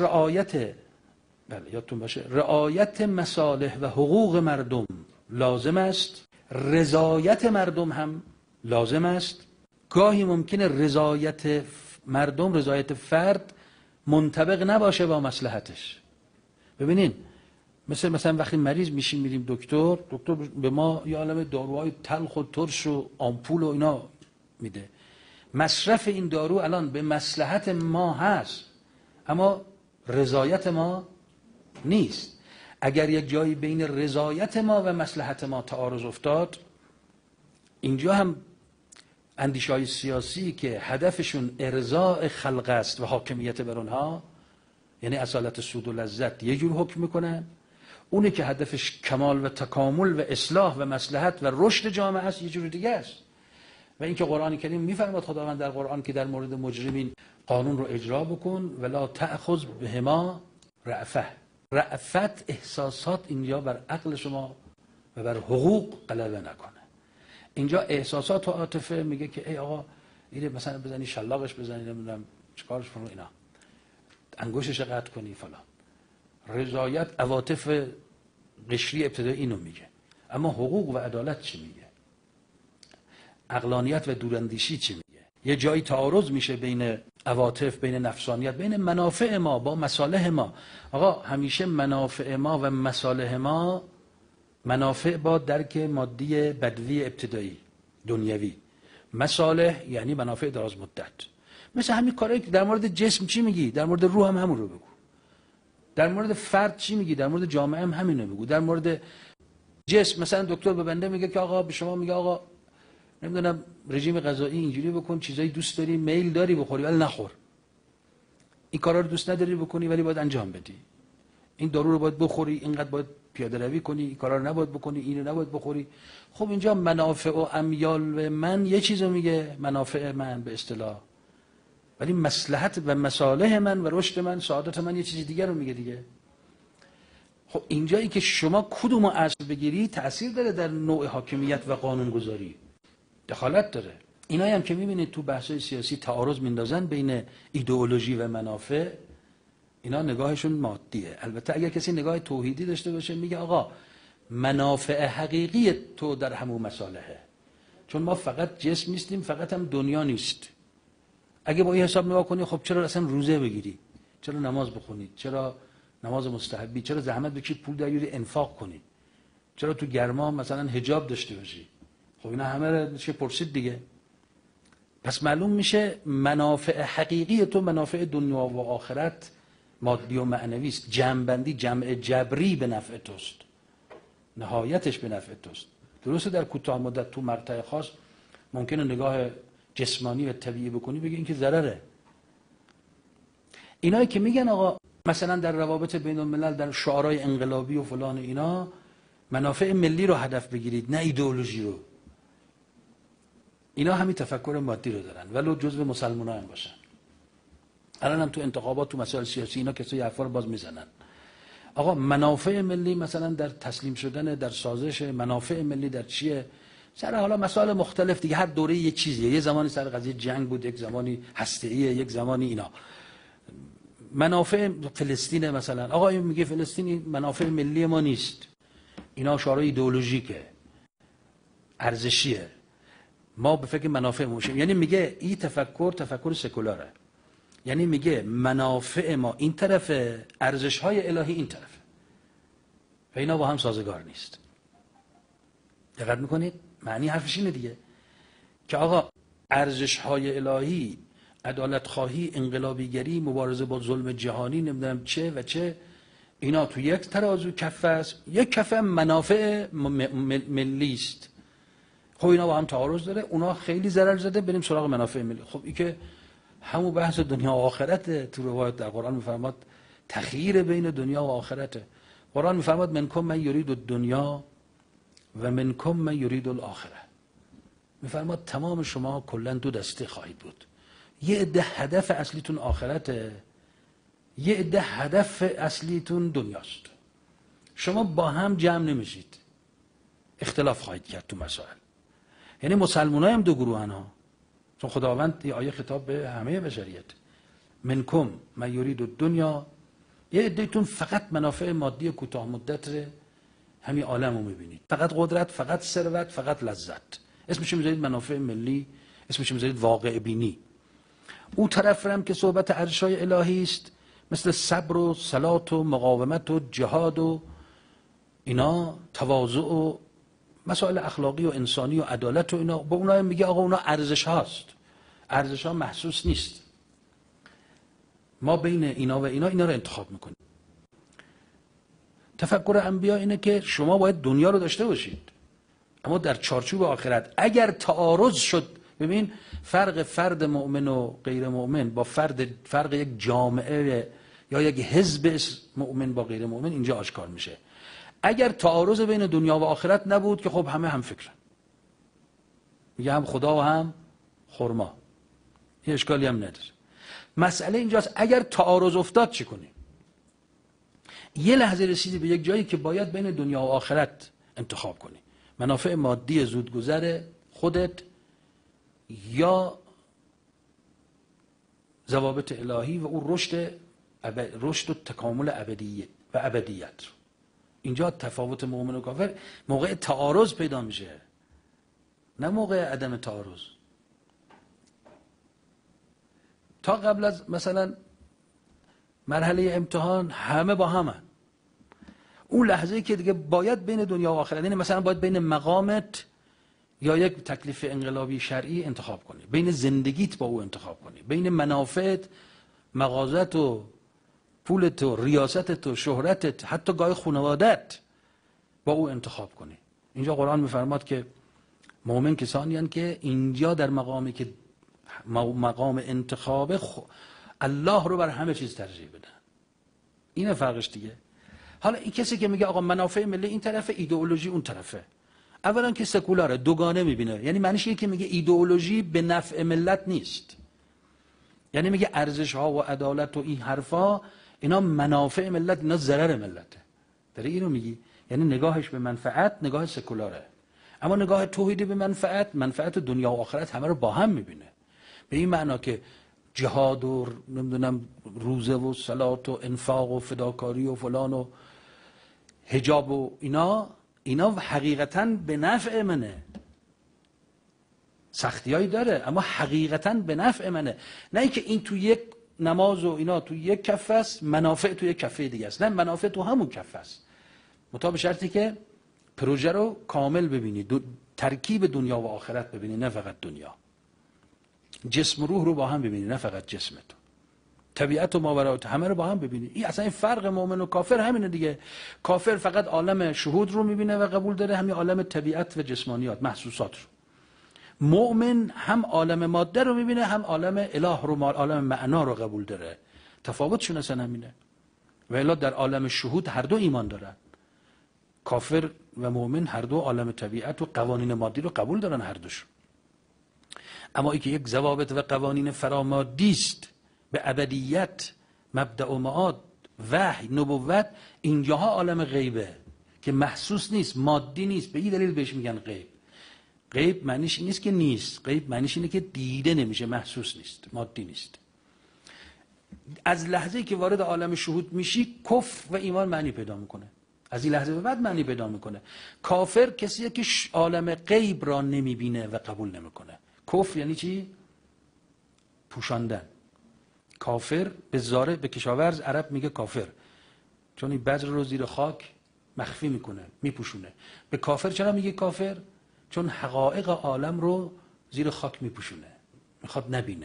[SPEAKER 1] یادتون باشه رعایت مصالح و حقوق مردم لازم است، رضایت مردم هم لازم است. گاهی ممکنه رضایت مردم، رضایت فرد منطبق نباشه با مصلحتش. ببینین مثلا وقتی مریض میشیم میریم دکتر به ما یه عالمه داروهای تلخ و ترش و آمپول و اینا میده. مصرف این دارو الان به مصلحت ما هست اما رضایت ما نیست. اگر یک جایی بین رضایت ما و مصلحت ما تعارض افتاد، اینجا هم اندیشه‌های سیاسی که هدفشون ارضاء خلق است و حاکمیت بر اونها، یعنی اصالت سود و لذت، یه جور حکم میکنن. اونه که هدفش کمال و تکامل و اصلاح و مصلحت و رشد جامعه است، یه جور دیگه است. و اینکه قرآن کریم میفرماد خداوند در قرآن که در مورد مجرمین قانون رو اجرا بکن ولا تأخذ بهما رأفه. رأفت احساسات اینجا بر عقل شما و بر حقوق غلبه نکنه. اینجا احساسات و عاطفه میگه که ای آقا اینه مثلا بزنی شلاقش بزنی، نمیدونم چیکارش کنی، اینا انگشتش قطع کنی فلان. رضایت عواطف قشری ابتدایی اینو میگه. اما حقوق و عدالت چی میگه؟ عقلانیت و دوراندیشی چی میگه؟ یه جایی تعارض میشه بین عواطف، بین نفسانیت، بین منافع ما با مصالح ما. آقا همیشه منافع ما و مصالح ما، منافع با درک مادی بدوی ابتدایی دنیوی، مصالح یعنی منافع دراز مدت. مثل همین کارهایی که در مورد جسم چی میگی، در مورد روح هم همون رو بگو. در مورد فرد چی میگی، در مورد جامعه هم همین رو بگو. در مورد جسم مثلا دکتر به بنده میگه که آقا به شما میگه آقا نمیدونم رژیم غذایی اینجوری بکن، چیزایی دوست داری، میل داری بخوری ولی نخور. این کارا رو دوست نداری بکنی ولی باید انجام بدی. این دارو رو باید بخوری، اینقدر باید پیاده روی کنی، این کارا رو نباید بکنی، اینو نباید بخوری. خب اینجا منافع و امیال من یه چیزو میگه، منافع من به اصطلاح، ولی مصلحت و مصالح من و رشد من، سعادت من یه چیز دیگه رو میگه دیگه. خب اینجایی که شما کدومو اصل بگیری تأثیر داره در نوع حاکمیت و قانونگذاری، دخالت داره. اینایی هم که میبینید تو بحث‌های سیاسی تعارض میندازن بین ایدئولوژی و منافع، اینا نگاهشون مادیه. البته اگر کسی نگاه توحیدی داشته باشه میگه آقا منافع حقیقی تو در همون مصالحه، چون ما فقط جسم نیستیم، فقط هم دنیا نیست. اگه با این حساب نگاه کنی خب چرا اصلا روزه بگیری، چرا نماز بخونی، چرا نماز مستحبی، چرا زحمت بکشی پول دریاری انفاق کنی، چرا تو گرما مثلا حجاب داشته باشی؟ خب اینا همه رو میشه پرسید دیگه. پس معلوم میشه منافع حقیقی تو منافع دنیا و آخرت مادی و معنوی است. جمع‌بندی، جمع جبری به نفع توست، نهایتش به نفع توست. درسته در کوتاه مدت تو مقطع خاص ممکنه نگاه جسمانی و طبیعی بکنی بگی این که ضرره. اینایی که میگن آقا مثلا در روابط بین الملل، در شعارهای انقلابی و فلان اینا منافع ملی رو هدف بگیرید نه ایدئولوژی رو، اینا همین تفکر مادی رو دارن ولو جزء مسلمان‌ها هم باشن. الان هم تو انتخابات، تو مسائل سیاسی اینا کسایی حرفا رو باز میزنن. آقا منافع ملی مثلا در تسلیم شدن، در سازش، منافع ملی در چیه؟ سر حالا مسائل مختلف دیگه، هر دوره یه چیزیه. یه زمانی سر قضیه جنگ بود، یک زمانی هسته‌ایه، یک زمانی اینا. منافع فلسطین مثلا، آقا این میگه فلسطین منافع ملی ما نیست، اینا شعارهای ایدئولوژیکه، ارزشیه، ما به فکر منافع موشیم. یعنی میگه این تفکر سکولاره. یعنی میگه منافع ما این طرفه، ارزش های الهی این طرفه و اینا با هم سازگار نیست. دقت میکنید؟ معنی حرفش اینه دیگه که آقا ارزش های الهی، عدالت خواهی، انقلابیگری، مبارزه با ظلم جهانی، نمیدونم چه و چه، اینا تو یک ترازو کفه است، یک کفه منافع ملی است. خب اینا با هم تعارض داره، اونا خیلی ضرر زده، بریم سراغ منافع ملی. خب این که همون بحث دنیا و آخرت تو روایت در قرآن میفرماد تخییر بین دنیا و آخرته. قرآن میفرماد منکم من یرید الدنیا و منکم من یرید الاخره. میفرماد تمام شما کلا دو دسته خواهید بود، یه عده هدف اصلیتون آخرته، یه عده هدف اصلیتون دنیاست. شما با هم جمع نمیشید، اختلاف خواهید کرد تو مسائل. یعنی مسلمان هم دو گروهن ها، چون خداوند یه آیه خطاب به همه بشریت، منکم من یرید الدنیا، یه عده‌تون فقط منافع مادی کوتاه مدت همین عالم رو میبینید، فقط قدرت، فقط ثروت، فقط لذت، اسمش میذارید منافع ملی، اسمش میذارید واقع بینی. اون طرف هم که صحبت ارشای الهی است، مثل صبر و صلات و مقاومت و جهاد و اینا، تواضع و مسائل اخلاقی و انسانی و عدالت و اینا، با اونا هم میگه آقا اونا ارزش هاست، ارزش ها محسوس نیست، ما بین اینا و اینا رو انتخاب میکنیم. تفکر انبیا اینه که شما باید دنیا رو داشته باشید، اما در چارچوب آخرت. اگر تعارض شد، ببین فرق فرد مؤمن و غیر مؤمن با فرق یک جامعه یا یک حزب مؤمن با غیر مؤمن اینجا آشکار میشه. اگر تعارض بین دنیا و آخرت نبود که خب همه هم فکرن، میگه هم خدا و هم خرما، یه اشکالی هم نداره. مسئله اینجاست اگر تعارض افتاد چی کنی؟ یه لحظه رسیدی به یک جایی که باید بین دنیا و آخرت انتخاب کنی، منافع مادی زودگذر خودت یا ضوابط الهی و اون رشد و تکامل ابدیت. اینجا تفاوت مؤمن و کافر موقع تعارض پیدا میشه، نه موقع عدم تعارض. تا قبل از مثلا مرحله امتحان همه با همن، اون لحظه‌ای که دیگه باید بین دنیا و آخرت، یعنی مثلا باید بین مقامت یا یک تکلیف انقلابی شرعی انتخاب کنی، بین زندگیت با او انتخاب کنی، بین منافعت، مغازت و پولت و ریاستت و شهرتت، حتی گاه خانوادت، با او انتخاب کنی. اینجا قرآن میفرماد که مؤمن کسانی هستند که اینجا در مقامی که مقام انتخاب الله رو بر همه چیز ترجیح بدن. اینه فرقش دیگه. حالا این کسی که میگه آقا منافع ملی این طرفه، ایدئولوژی اون طرفه، اولا که سکولاره، دوگانه میبینه. یعنی معنیش اینه که میگه ایدئولوژی به نفع ملت نیست، یعنی میگه ارزش ها و عدالت و این حرفا اینا منافع ملت، اینا ضرر ملته. داره اینو میگی، یعنی نگاهش به منفعت نگاه سکولاره، اما نگاه توحیدی به منفعت دنیا و آخرت همه رو با هم میبینه. به این معنا که جهاد و نمیدونم روزه و صلات و انفاق و فداکاری و فلان و حجاب و اینا حقیقتاً به نفع منه. سختیایی داره اما حقیقتاً به نفع منه. نه اینکه این تو یک نماز و اینا تو یک کفه است، منافع تو یک کفه دیگه است. نه، منافع تو همون کفه است، مطابق شرطی که پروژه رو کامل ببینی، ترکیب دنیا و آخرت ببینی، نه فقط دنیا. جسم و روح رو با هم ببینی، نه فقط جسم تو. طبیعت و ماورات همه رو با هم ببینی. این اصلا این فرق مؤمن و کافر همینه دیگه. کافر فقط عالم شهود رو میبینه و قبول داره، همین عالم طبیعت و جسمانیات، محسوسات رو. مؤمن هم عالم ماده رو میبینه، هم عالم اله رو، عالم معنا رو قبول داره. تفاوتشون اصلا همینه. و الا در عالم شهود هر دو ایمان دارن. کافر و مؤمن هر دو عالم طبیعت و قوانین مادی رو قبول دارن، هر دوشون. اما ای که یک ضوابط و قوانین فرامادی است، به ابدیت، مبدأ و معاد، وحی، نبوت، اینجاها عالم غیبه که محسوس نیست، مادی نیست. به این دلیل بهش میگن غیب. غیب معنیش این نیست که نیست، غیب معنیش اینه که دیده نمیشه، محسوس نیست، مادی نیست. از لحظه‌ای که وارد عالم شهود میشی، کفر و ایمان معنی پیدا میکنه. از این لحظه به بعد معنی پیدا میکنه. کافر کسیه که عالم غیب را نمیبینه و قبول نمیکنه. کفر یعنی چی؟ پوشاندن. کافر به زاره، به کشاورز عرب میگه کافر، چون این بذر رو زیر خاک مخفی میکنه، میپوشونه. به کافر چرا میگه کافر؟ چون حقایق عالم رو زیر خاک میپوشونه، میخواد نبینه،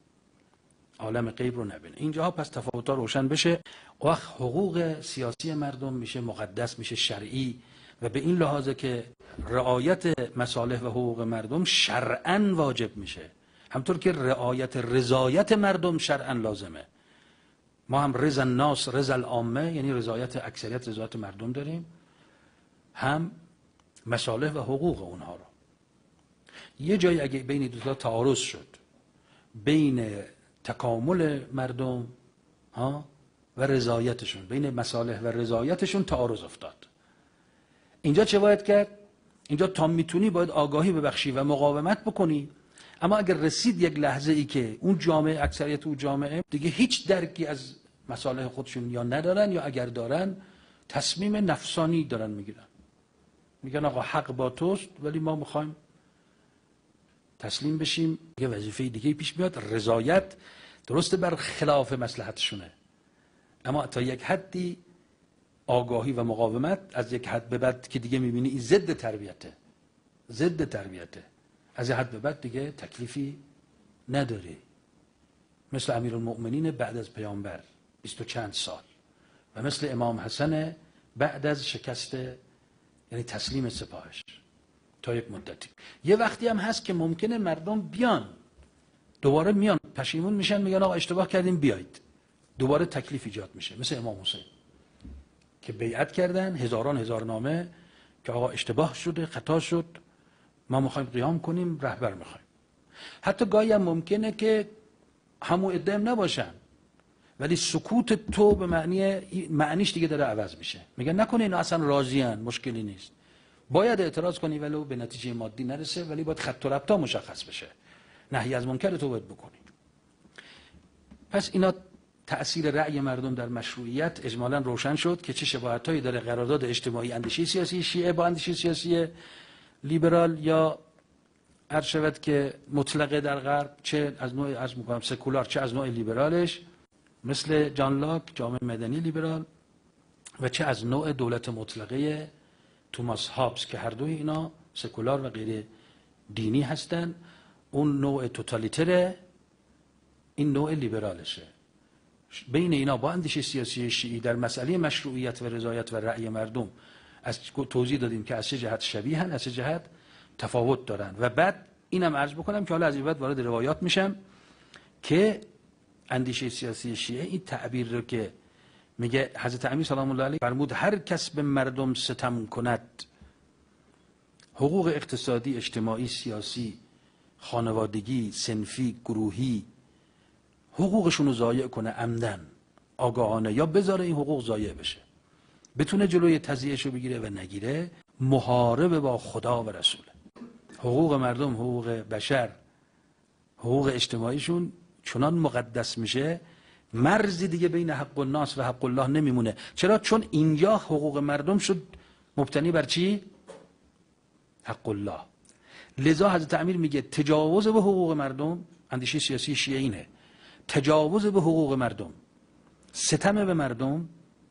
[SPEAKER 1] عالم غیب رو نبینه. اینجاها پس تفاوت‌ها روشن بشه، وقت حقوق سیاسی مردم میشه مقدس، میشه شرعی، و به این لحاظه که رعایت مصالح و حقوق مردم شرعاً واجب میشه، همطور که رعایت رضایت مردم شرعاً لازمه. ما هم رضا الناس رضا العامه، یعنی رضایت اکثریت، رضایت مردم داریم، هم مصالح و حقوق اونها رو. یه جایی اگه بین دو تا تعارض شد، بین تکامل مردم و رضایتشون، بین مصالح و رضایتشون تعارض افتاد، اینجا چه باید کرد؟ اینجا تا میتونی باید آگاهی ببخشی و مقاومت بکنی. اما اگر رسید یک لحظه ای که اون جامعه، اکثریت اون جامعه دیگه هیچ درکی از مصالح خودشون یا ندارن، یا اگر دارن تصمیم نفسانی دارن میگیرن، میگن آقا حق با توست ولی ما میخوایم تسلیم بشیم، یه وظیفه دیگه پیش میاد. رضایت درسته بر خلاف مصلحتشونه، اما تا یک حدی آگاهی و مقاومت، از یک حد به بعد که دیگه میبینی این ضد تربیته، ضد تربیته، از یک حد به بعد دیگه تکلیفی نداری. مثل امیرالمؤمنین بعد از پیامبر 20 و چند سال، و مثل امام حسن بعد از شکست، یعنی تسلیم سپاهش تا یک مدتی. یه وقتی هم هست که ممکنه مردم بیان دوباره، میان پشیمون میشن، میگن آقا اشتباه کردیم بیایید، دوباره تکلیف ایجاد میشه. مثل امام حسین که بیعت کردن، هزار نامه که آقا اشتباه شده، خطا شد، ما میخوایم قیام کنیم، رهبر میخوایم. حتی گاهی هم ممکنه که همون ادعام نباشن، ولی سکوت تو به معنیش دیگه داره عوض میشه، میگن نکنه اینا اصلا راضیان، مشکلی نیست. باید اعتراض کنی ولو به نتیجه مادی نرسه، ولی باید خط و ربطا مشخص بشه، نهی از منکر تو باید بکنی. پس اینا تأثیر رأی مردم در مشروعیت اجمالاً روشن شد که چه شباهتایی داره قرارداد اجتماعی اندیشه سیاسی شیعه با اندیشه سیاسی لیبرال، یا عرض شود که مطلقه در غرب، چه از نوع عرض می‌کنم سکولار، چه از نوع لیبرالش مثل جان لاک جامعه مدنی لیبرال، و چه از نوع دولت مطلقه توماس هابز که هر دوی اینا سکولار و غیر دینی هستن. اون نوع توتالیتره، این نوع لیبرالشه. بین اینا با اندیشه سیاسی شیعی در مسئله مشروعیت و رضایت و رأی مردم از توضیح دادیم که از چه جهت شبیهن، از چه جهت تفاوت دارن. و بعد اینم عرض بکنم که حالا از این بعد وارد روایات میشم که اندیشه سیاسی شیعه این تعبیر رو که میگه حضرت امیر سلام الله علیه فرمود هر کس به مردم ستم کند، حقوق اقتصادی، اجتماعی، سیاسی، خانوادگی، صنفی، گروهی، حقوقشون رو ضایع کنه عمدن، آگاهانه، یا بذاره این حقوق ضایع بشه، بتونه جلوی تضییعش رو بگیره و نگیره، محارب با خدا و رسوله. حقوق مردم، حقوق بشر، حقوق اجتماعیشون چنان مقدس میشه، مرزی دیگه بین حق الناس و حق الله نمیمونه. چرا؟ چون اینجا حقوق مردم شد مبتنی بر چی؟ حق الله. لذا حضرت امیر میگه تجاوز به حقوق مردم، اندیشه سیاسی شیعه اینه، تجاوز به حقوق مردم، ستم به مردم،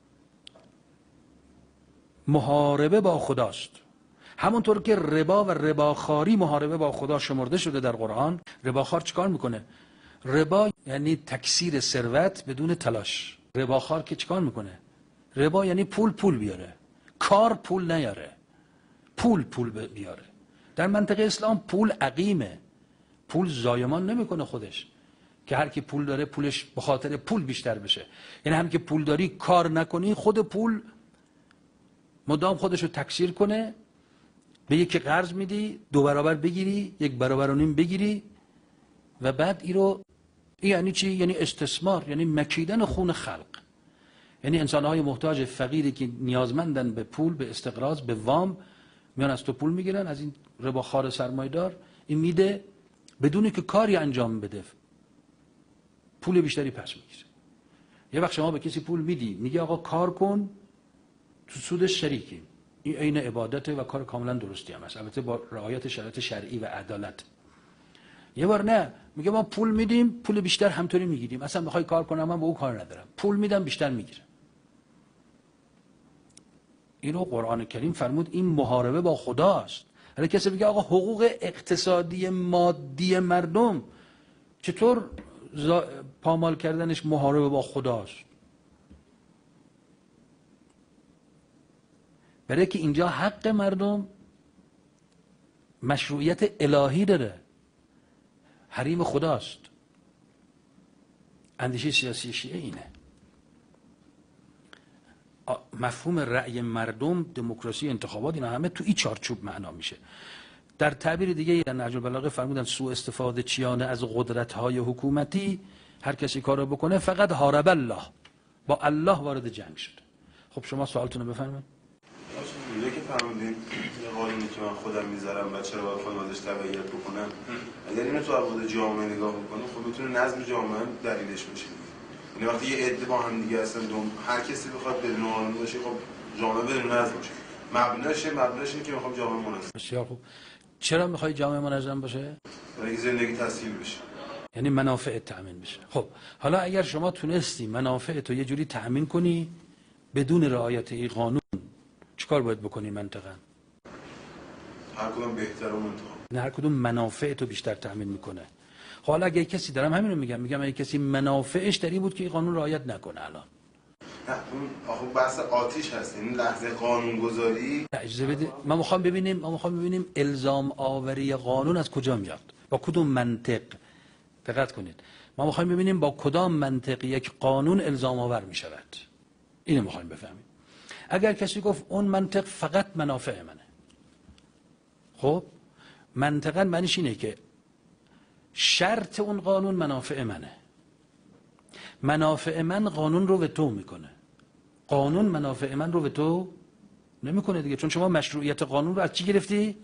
[SPEAKER 1] محاربه با خداست. همونطور که ربا و رباخواری محاربه با خدا شمرده شده در قرآن. رباخوار چیکار میکنه؟ ربا یعنی تکثیر ثروت بدون تلاش. رباخوار که چیکار میکنه؟ ربا یعنی پول بیاره، کار پول نیاره، پول بیاره. در منطقه اسلام پول عقیمه، پول زایمان نمیکنه خودش، که هر کی پول داره پولش به خاطر پول بیشتر بشه. یعنی هم که پول داری کار نکنی، خود پول مدام خودشو تکثیر کنه، به یکی قرض میدی 2 برابر بگیری، 1.5 برابر بگیری، و بعد این یعنی چی؟ یعنی استثمار، یعنی مکیدن خون خلق. یعنی انسانهای محتاج فقیری که نیازمندن به پول، به استقراض، به وام، میان از تو پول میگیرن، از این رباخوار سرمایه‌دار این میده بدون که کاری انجام بده، پول بیشتری پس میگیره. یه وقت شما به کسی پول میدی، میگه آقا کار کن، تو سودش شریکی، این عین عبادته و کار کاملا درستی هم هست، البته با رعایت شرایط شرعی و عدالت. یه بار نه میگه ما پول میدیم، پول بیشتر همطوری میگیریم، اصلا میخوای کار کنم من با او کار ندارم، پول میدم بیشتر میگیرم. اینو قرآن کریم فرمود این محاربه با خداست. حالا کسی بگه آقا حقوق اقتصادی مادی مردم چطور پامال کردنش محاربه با خداست؟ برای که اینجا حق مردم مشروعیت الهی داره، حریم خداست. اندیشه سیاسی شیعه اینه. مفهوم رأی مردم، دموکراسی، انتخابات، اینا همه تو این چارچوب معنا میشه. در تعبیر دیگه در نهج البلاغه فرمودن سوء استفاده چیانه از قدرت‌های حکومتی، هر کسی کارو بکنه فقط حارب الله، با الله وارد جنگ شد. خب شما سوالتون رو بفرمایید.
[SPEAKER 2] اینجا که فرمودین یه قانونی که من خودم میذارم و چرا باید خودم ازش تبعیت بکنم، اگر اینو تو ابعاد جامعه نگاه بکنیم خب میتونه نظم جامعه دلیلش باشه. یعنی وقتی یه عده با هم دیگه هستن، هر کسی بخواد بدون قانون باشه، خب جامعه بدون نظم باشه. مبناش اینه که میخوام جامعه منظم.
[SPEAKER 1] بسیار خوب. چرا میخوای جامعه منظم باشه؟
[SPEAKER 2] برای اینکه زندگی تسهیل بشه.
[SPEAKER 1] یعنی منافع تأمین بشه. خب حالا اگر شما تونستی منافع تو یه جوری تأمین کنی بدون رعایت این قانون، چیکار باید بکنی منطقاً؟
[SPEAKER 2] هر کدوم بهتره اون انتخاب.
[SPEAKER 1] نه، هر کدوم منافع تو بیشتر تأمین میکنه. خب حالا اگه کسی، دارم همین رو میگم اگه کسی منافعش در این بود که این قانون رعایت نکنه، الان
[SPEAKER 2] نه اون آخه بحث آتیش هست، این لحظه قانونگذاری.
[SPEAKER 1] اجازه بده ما میخوام ببینیم الزام آوری قانون از کجا میاد، با کدوم منطق. دقت کنید، ما میخوایم ببینیم با کدام منطق یک قانون الزام آور میشود. اینو میخوایم بفهمیم. اگر کسی گفت اون منطق فقط منافع منه، خب منطقاً معنیش اینه که شرط اون قانون منافع منه، منافع من قانون رو به تو میکنه، قانون منافع من رو به تو نمیکنه دیگه، چون شما مشروعیت قانون رو از چی گرفتی؟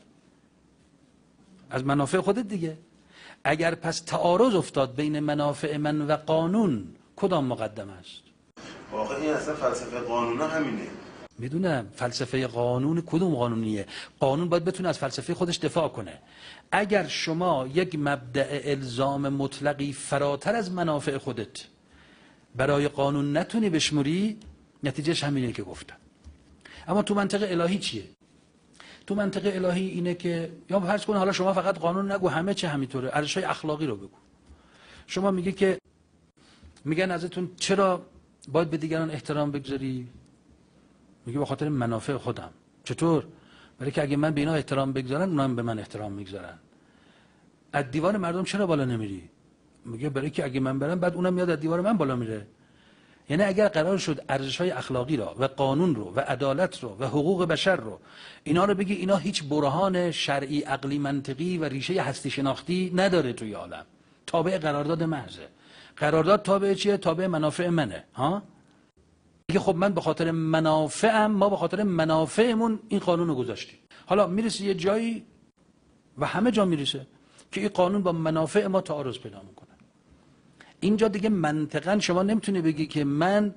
[SPEAKER 1] از منافع خودت دیگه. اگر پس تعارض افتاد بین منافع من و قانون، کدام مقدم است؟
[SPEAKER 2] واقعا این اصلا فلسفه قانون همینه.
[SPEAKER 1] میدونم فلسفه قانون کدوم قانونیه؟ قانون باید بتونه از فلسفه خودش دفاع کنه. اگر شما یک مبدأ الزام مطلقی فراتر از منافع خودت برای قانون نتونی بشموری، نتیجهش همینه که گفتم. اما تو منطق الهی چیه؟ تو منطق الهی اینه که یا فرض کن حالا شما فقط قانون نگو، همه چه همینطوره، ارزش‌های اخلاقی رو بگو. شما میگه که میگن ازتون چرا باید به دیگران احترام بگذاری؟ میگه به خاطر منافع خودم. چطور؟ برای که اگه من به اینا احترام بگذارن، اونا هم به من احترام میگذارن. از دیوار مردم چرا بالا نمیری؟ میگه برای که اگه من برم بعد اونم میاد از دیوار من بالا میره. یعنی اگر قرار شد ارزش‌های اخلاقی را و قانون رو و عدالت رو و حقوق بشر رو اینا رو بگی، اینا هیچ برهان شرعی عقلی منطقی و ریشه هستی شناختی نداره توی عالم، تابع قرارداد محضه. قرارداد تابع چیه؟ تابع منافع منه. ها؟ میگه خب من به خاطر منافعم، ما به خاطر منافعمون این قانون رو گذاشتیم. حالا میرسه یه جایی و همه جا میرسه که این قانون با منافع ما تعارض پیدا میکنه. اینجا دیگه منطقاً شما نمیتونی بگی که من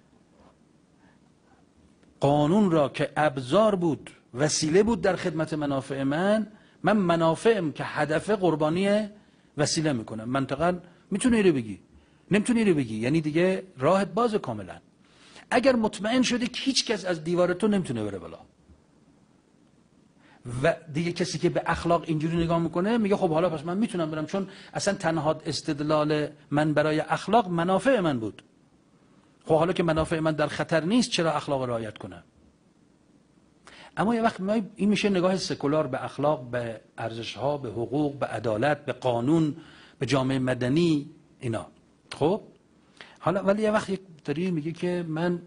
[SPEAKER 1] قانون را که ابزار بود، وسیله بود در خدمت منافع من منافعم که هدف قربانی وسیله میکنم. منطقاً میتونی رو بگی، نمیتونی رو بگی، یعنی دیگه راهت باز کاملا. اگر مطمئن شده که هیچ کس از دیوار تو نمیتونه بره بالا و دیگه کسی که به اخلاق اینجوری نگاه میکنه میگه خب حالا پس من میتونم برم، چون اصلا تنها استدلال من برای اخلاق منافع من بود. خب حالا که منافع من در خطر نیست، چرا اخلاق رعایت کنم؟ اما یه وقت این میشه نگاه سکولار به اخلاق، به ارزش‌ها، به حقوق، به عدالت، به قانون، به جامعه مدنی اینا. خب حالا ولی یه وقت داری میگه که من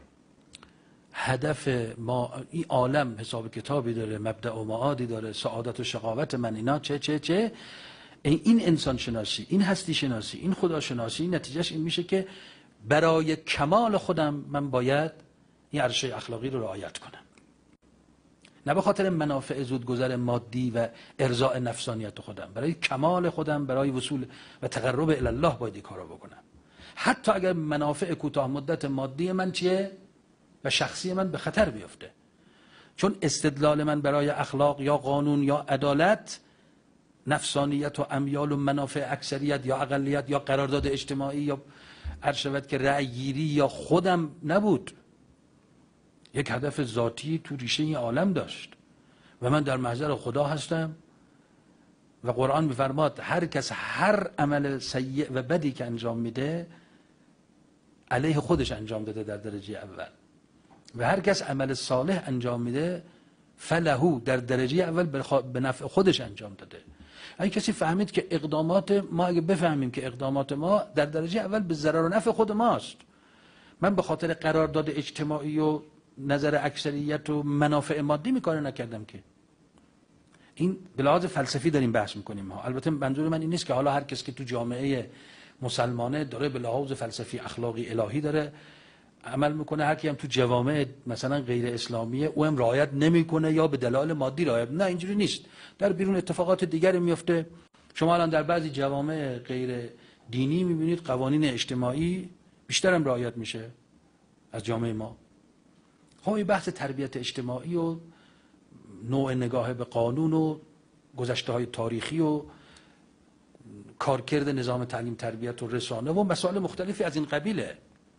[SPEAKER 1] هدف ما این عالم حساب کتابی داره، مبدأ و معادی داره، سعادت و شقاوت من اینا چه این انسان شناسی، این هستی شناسی، این خدا شناسی، نتیجهش این میشه که برای کمال خودم من باید این ارزش اخلاقی رو رعایت کنم، نه به خاطر منافع زودگذر مادی و ارضاء نفسانیت خودم. برای کمال خودم، برای وصول و تقرب الی الله باید این کارو بکنم، حتی اگر منافع کوتاه مدت مادی من چیه و شخصی من به خطر بیفته. چون استدلال من برای اخلاق یا قانون یا عدالت نفسانیت و امیال و منافع اکثریت یا اقلیت یا قرارداد اجتماعی یا هر شود که رأی گیری یا خودم نبود. یک هدف ذاتی تو ریشه این عالم داشت و من در محضر خدا هستم و قرآن می‌فرماد هر کس هر عمل سیء و بدی که انجام میده علیه خودش انجام داده در درجه اول و هر کس عمل صالح انجام میده فلهو در درجه اول به نفع خودش انجام داده. اگه کسی فهمید که اقدامات ما، اگه بفهمیم که اقدامات ما در درجه اول به ضرر و نفع خود ماست، من به خاطر قرارداد اجتماعی و نظر اکثریت و منافع مادی میکاره نکردم که. این به لحاظ فلسفی داریم بحث میکنیم ها. البته منظور من این نیست که حالا هر کس که تو جامعه مسلمانه داره به لحاظ فلسفی اخلاقی الهی داره عمل میکنه، هر کی هم تو جوامع مثلا غیر اسلامیه او هم رعایت نمیکنه یا به دلایل مادی رعایت، نه اینجوری نیست. در بیرون اتفاقات دیگری میفته. شما الان در بعضی جوامع غیر دینی میبینید قوانین اجتماعی بیشتر هم رعایت میشه از جامعه ما. خب این بحث تربیت اجتماعی و نوع نگاه به قانون و گذشته های تاریخی و کارکرد نظام تعلیم تربیت و رسانه و مسائل مختلفی از این قبیله.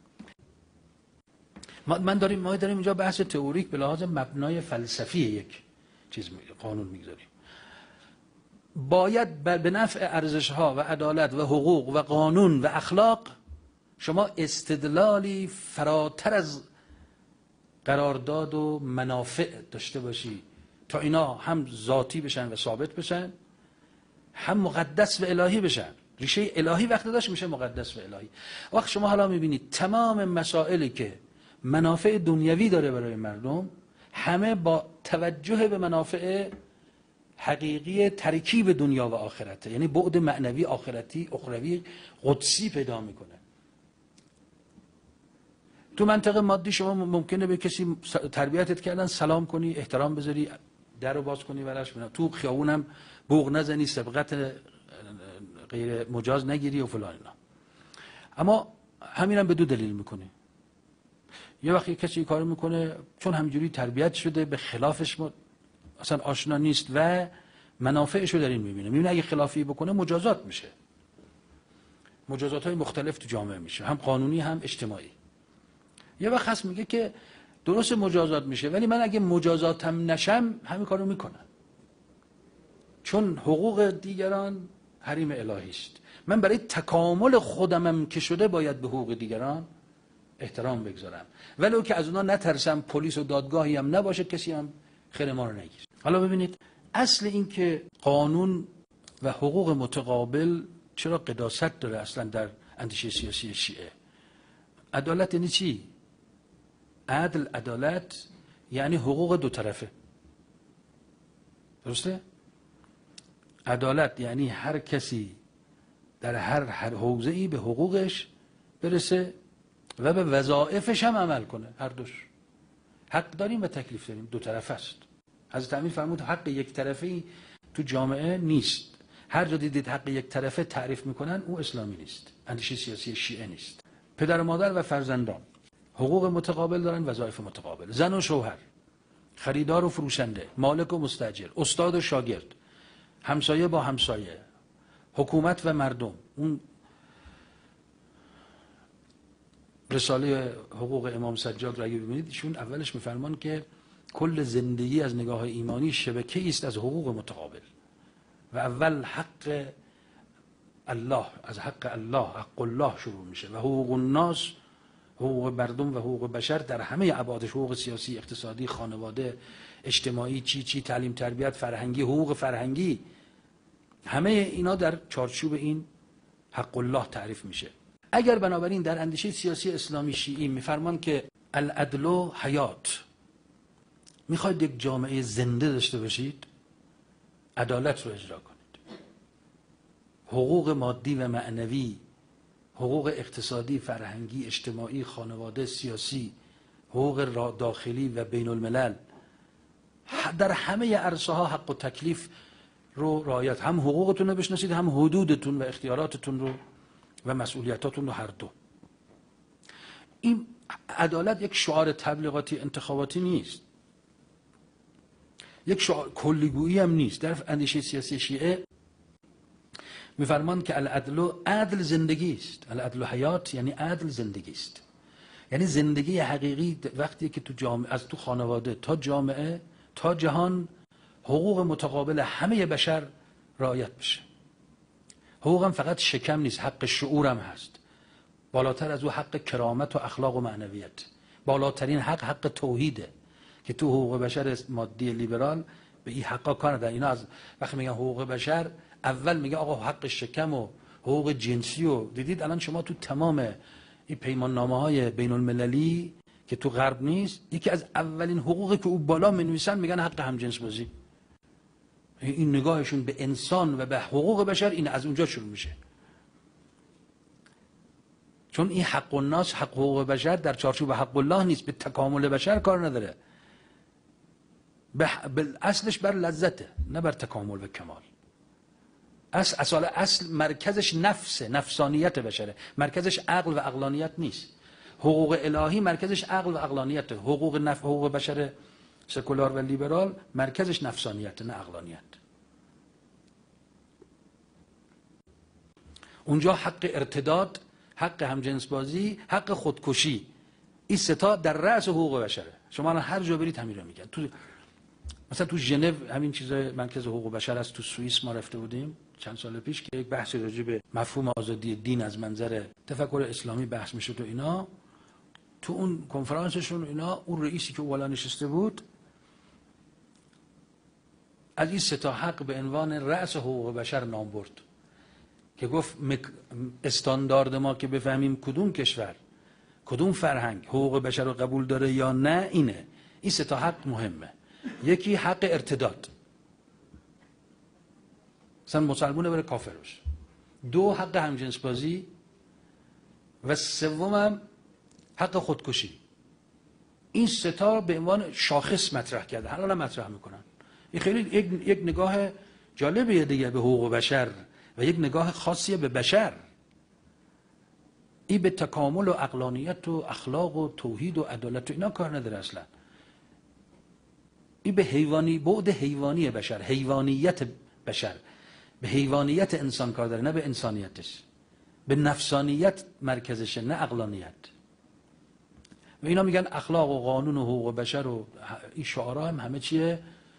[SPEAKER 1] ما داریم اینجا بحث تئوریک به لحاظ مبنای فلسفی یک چیز قانون میگذاریم. باید به نفع ارزش‌ها و عدالت و حقوق و قانون و اخلاق شما استدلالی فراتر از قرارداد و منافع داشته باشی تا اینا هم ذاتی بشن و ثابت بشن، هم مقدس و الهی بشن. ریشه الهی وقتی داشت میشه مقدس و الهی. وقت شما حالا میبینید تمام مسائلی که منافع دنیوی داره برای مردم همه با توجه به منافع حقیقی ترکیب دنیا و آخرته، یعنی بعد معنوی آخرتی اخروی قدسی پیدا میکنه. تو منطقه مادی شما ممکنه به کسی تربیتت کردن سلام کنی، احترام بذاری، در رو باز کنی براش، تو خیابونم بوق نزنی، سبقت غیر مجاز نگیری و فلان اینا. اما همینم به دو دلیل میکنه. یه وقتی کسی کار میکنه چون همجوری تربیت شده به خلافش اصلا آشنا نیست و منافعشو در این میبینه اگه خلافی بکنه مجازات میشه. مجازات های مختلف تو جامعه میشه، هم قانونی هم اجتماعی. یه وقت هست میگه که درست مجازات میشه ولی من اگه مجازاتم نشم همین کارو میکنم، چون حقوق دیگران حریم الهی است. من برای تکامل خودمم که شده باید به حقوق دیگران احترام بگذارم، ولو که از اونا نترسم، پلیس و دادگاهی هم نباشه، کسی هم خیر ما رو نگیره. حالا ببینید اصل این که قانون و حقوق متقابل چرا قداست داره اصلا در اندیشه سیاسی شیعه. عدالت یعنی چی؟ عدالت یعنی حقوق دو طرفه. درسته؟ عدالت یعنی هر کسی در هر حوزه‌ای به حقوقش برسه و به وظایفش هم عمل کنه. هر دوش حق داریم و تکلیف داریم، دو طرفه است. حضرت امیر فرمود حق یک طرفه‌ای تو جامعه نیست. هر جا دیدید حق یک طرفه تعریف میکنن او اسلامی نیست، اندیشه سیاسی شیعه نیست. پدر و مادر و فرزندان حقوق متقابل دارن، وظایف متقابل. زن و شوهر، خریدار و فروشنده، مالک و مستاجر، استاد و شاگرد، همسایه با همسایه، حکومت و مردم. اون رساله حقوق امام سجاد را اگه ببینید ایشون اولش میفرمان که کل زندگی از نگاه ایمانی شبکه‌ای است از حقوق متقابل و اول حق الله، از حق الله، حق الله شروع میشه و حقوق الناس، حقوق مردم و حقوق بشر در همه ابعادش، حقوق سیاسی، اقتصادی، خانواده، اجتماعی، چی تعلیم تربیت، فرهنگی، حقوق فرهنگی، همه اینا در چارچوب این حق الله تعریف میشه. اگر بنابراین در اندیشه سیاسی اسلامی شیعی میفرمان که العدل حیات، میخواید یک جامعه زنده داشته باشید، عدالت رو اجرا کنید. حقوق مادی و معنوی، حقوق اقتصادی، فرهنگی، اجتماعی، خانواده، سیاسی، حقوق داخلی و بین الملل، در همه عرصه ها حق و تکلیف رو رعایت، هم حقوقتون رو بشناسید، هم حدودتون و اختیاراتتون رو و مسئولیتاتون رو، هر دو. این عدالت یک شعار تبلیغاتی انتخاباتی نیست، یک شعار کلیگویی هم نیست. در اندیشه سیاسی شیعه میفرمان که العدل عدل زندگی است. العدل حیات یعنی عدل زندگی است. یعنی زندگی حقیقی وقتی که تو جامعه، از تو خانواده تا جامعه تا جهان، حقوق متقابل همه بشر رعایت بشه. حقوقم فقط شکم نیست، حق شعورم هست. بالاتر از او حق کرامت و اخلاق و معنویت. بالاترین حق توحیده که تو حقوق بشر مادی لیبرال به این حقا کار ندارن. اینا از وقتی میگن حقوق بشر اول میگه آقا حق شکم و حقوق جنسی و دیدید الان شما تو تمام این پیمان نامه های بین المللی که تو غرب نیست، یکی از اولین حقوقی که او بالا منویسن میگن حق همجنس بازی. این نگاهشون به انسان و به حقوق بشر این از اونجا شروع میشه. چون این حق الناس، حق حقوق بشر در چارچوب حق الله نیست، به تکامل بشر کار نداره. اصلش بر لذته، نه بر تکامل و کمال. اصل مرکزش نفسه، نفسانیت بشره، مرکزش عقل و عقلانیت نیست. حقوق الهی مرکزش عقل و عقلانیت. حقوق بشر سکولار و لیبرال مرکزش نفسانیت نه عقلانیت. اونجا حق ارتداد، حق همجنس بازی، حق خودکشی، این ستا در رأس حقوق بشره. شما الان هر جا برید همین رو میگن. مثلا تو ژنو همین چیزای مرکز حقوق بشر است. تو سوئیس ما رفته بودیم چند سال پیش که یک بحث راجع به مفهوم آزادی دین از منظر تفکر اسلامی بحث میشد و اینا. تو اون کنفرانسشون اینا، اون رئیسی که بالا نشسته بود از این سه تا حق به عنوان رأس حقوق بشر نام برد که گفت استاندارد ما که بفهمیم کدوم کشور کدوم فرهنگ حقوق بشر رو قبول داره یا نه اینه. این سه تا حق مهمه. یکی حق ارتداد، مثلا مسلمونه بره کافر بشه. دو حق همجنس بازی و سومم حق خودکشی. این سه تا به عنوان شاخص مطرح کرده، حالا مطرح میکنن. این خیلی یک نگاه جالبیه دیگه به حقوق بشر و یک نگاه خاصیه به بشر. این به تکامل و عقلانیت و اخلاق و توحید و عدالت و اینا کار نداره اصلا. این به حیوانی، بعد حیوانی بشر، حیوانیت بشر، به حیوانیت انسان کار داره، نه به انسانیتش. به نفسانیت مرکزشه، نه عقلانیت. و اینا میگن اخلاق و قانون و حقوق بشر و این شعارها هم همه چیه؟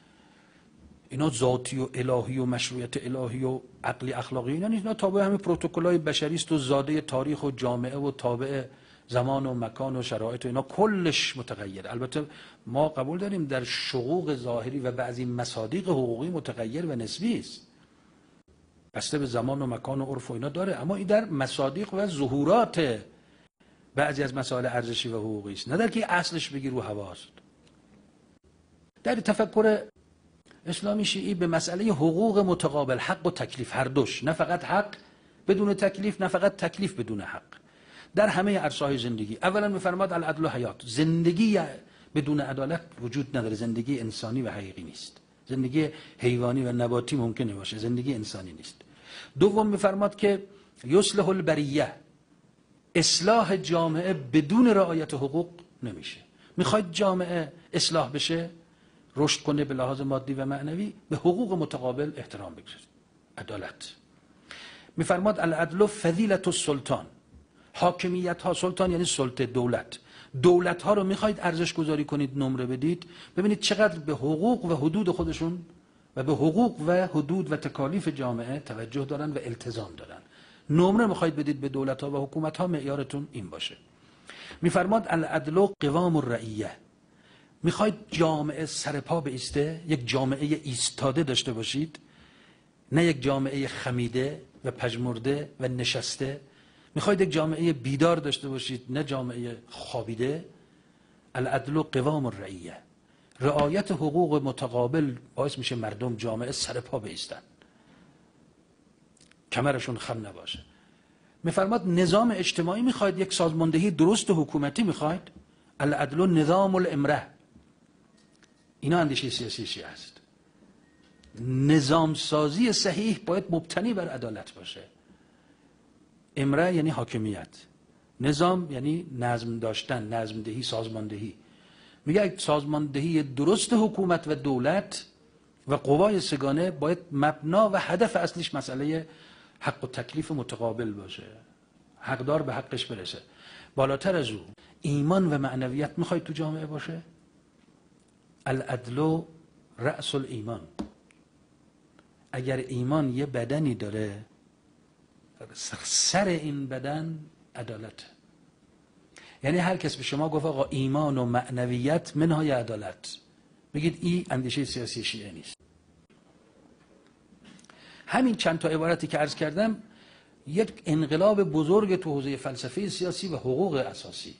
[SPEAKER 1] اینا ذاتی و الهی و مشروعیت الهی و عقلی اخلاقی اینا نیست. اینا تابع همین پروتکل‌های بشری است و زاده تاریخ و جامعه و تابع زمان و مکان و شرایط و اینا کلش متغیر. البته ما قبول داریم در شقوق ظاهری و بعضی مصادیق حقوقی متغیر و نسبی است، بسته به زمان و مکان و عرف و اینا داره، اما این در مصادیق و ظهورات بعضی از مسائل ارزشی و حقوقی است، نه در که اصلش بگیر رو هواست. در تفکر اسلامی شیعی به مسئله حقوق متقابل، حق و تکلیف، هر دوش، نه فقط حق بدون تکلیف، نه فقط تکلیف بدون حق، در همه عرصه‌های زندگی. اولا می‌فرماد العدل و حیات، زندگی بدون عدالت وجود نداره، زندگی انسانی و حقیقی نیست. زندگی حیوانی و نباتی ممکنه باشه، زندگی انسانی نیست. دوم می‌فرماد که یصلح البریه، اصلاح جامعه بدون رعایت حقوق نمیشه. میخواید جامعه اصلاح بشه، رشد کنه به لحاظ مادی و معنوی، به حقوق متقابل احترام بگذارید، عدالت. میفرماد العدل فضیلت السلطان، حاکمیت ها، سلطان یعنی سلطه، دولت ها رو میخواید ارزش گذاری کنید، نمره بدید، ببینید چقدر به حقوق و حدود خودشون و به حقوق و حدود و تکالیف جامعه توجه دارن و التزام دارن. نمره میخواید بدید به دولت ها و حکومت ها، معیارتون این باشه. میفرماد العدل قوام الرعیه، میخواید جامعه سرپا بایسته، یک جامعه ایستاده داشته باشید، نه یک جامعه خمیده و پژمرده و نشسته. میخواید یک جامعه بیدار داشته باشید، نه جامعه خوابیده. العدل قوام الرعیه، رعایت حقوق متقابل باعث میشه مردم، جامعه سرپا بایستن، کمرشون خم نباشه. میفرماد نظام اجتماعی میخواید، یک سازماندهی درست حکومتی میخواید، العدل نظام الامره. اینا اندیشه سیاسی شیعه است. نظام سازی صحیح باید مبتنی بر عدالت باشه. امره یعنی حاکمیت، نظام یعنی نظم داشتن، نظمدهی، سازماندهی. میگه سازماندهی درست حکومت و دولت و قوای سگانه باید مبنا و هدف اصلیش مسئله حق و تکلیف متقابل باشه، حقدار به حقش برسه. بالاتر از او ایمان و معنویت میخوای تو جامعه باشه؟ العدل رأس الایمان. اگر ایمان یه بدنی داره، سر این بدن عدالت. یعنی هر کس به شما گفت آقا ایمان و معنویت منهای عدالت، بگید این اندیشه سیاسی شیعه نیست. همین چند تا عبارتی که عرض کردم یک انقلاب بزرگ تو حوزه فلسفه سیاسی و حقوق اساسی.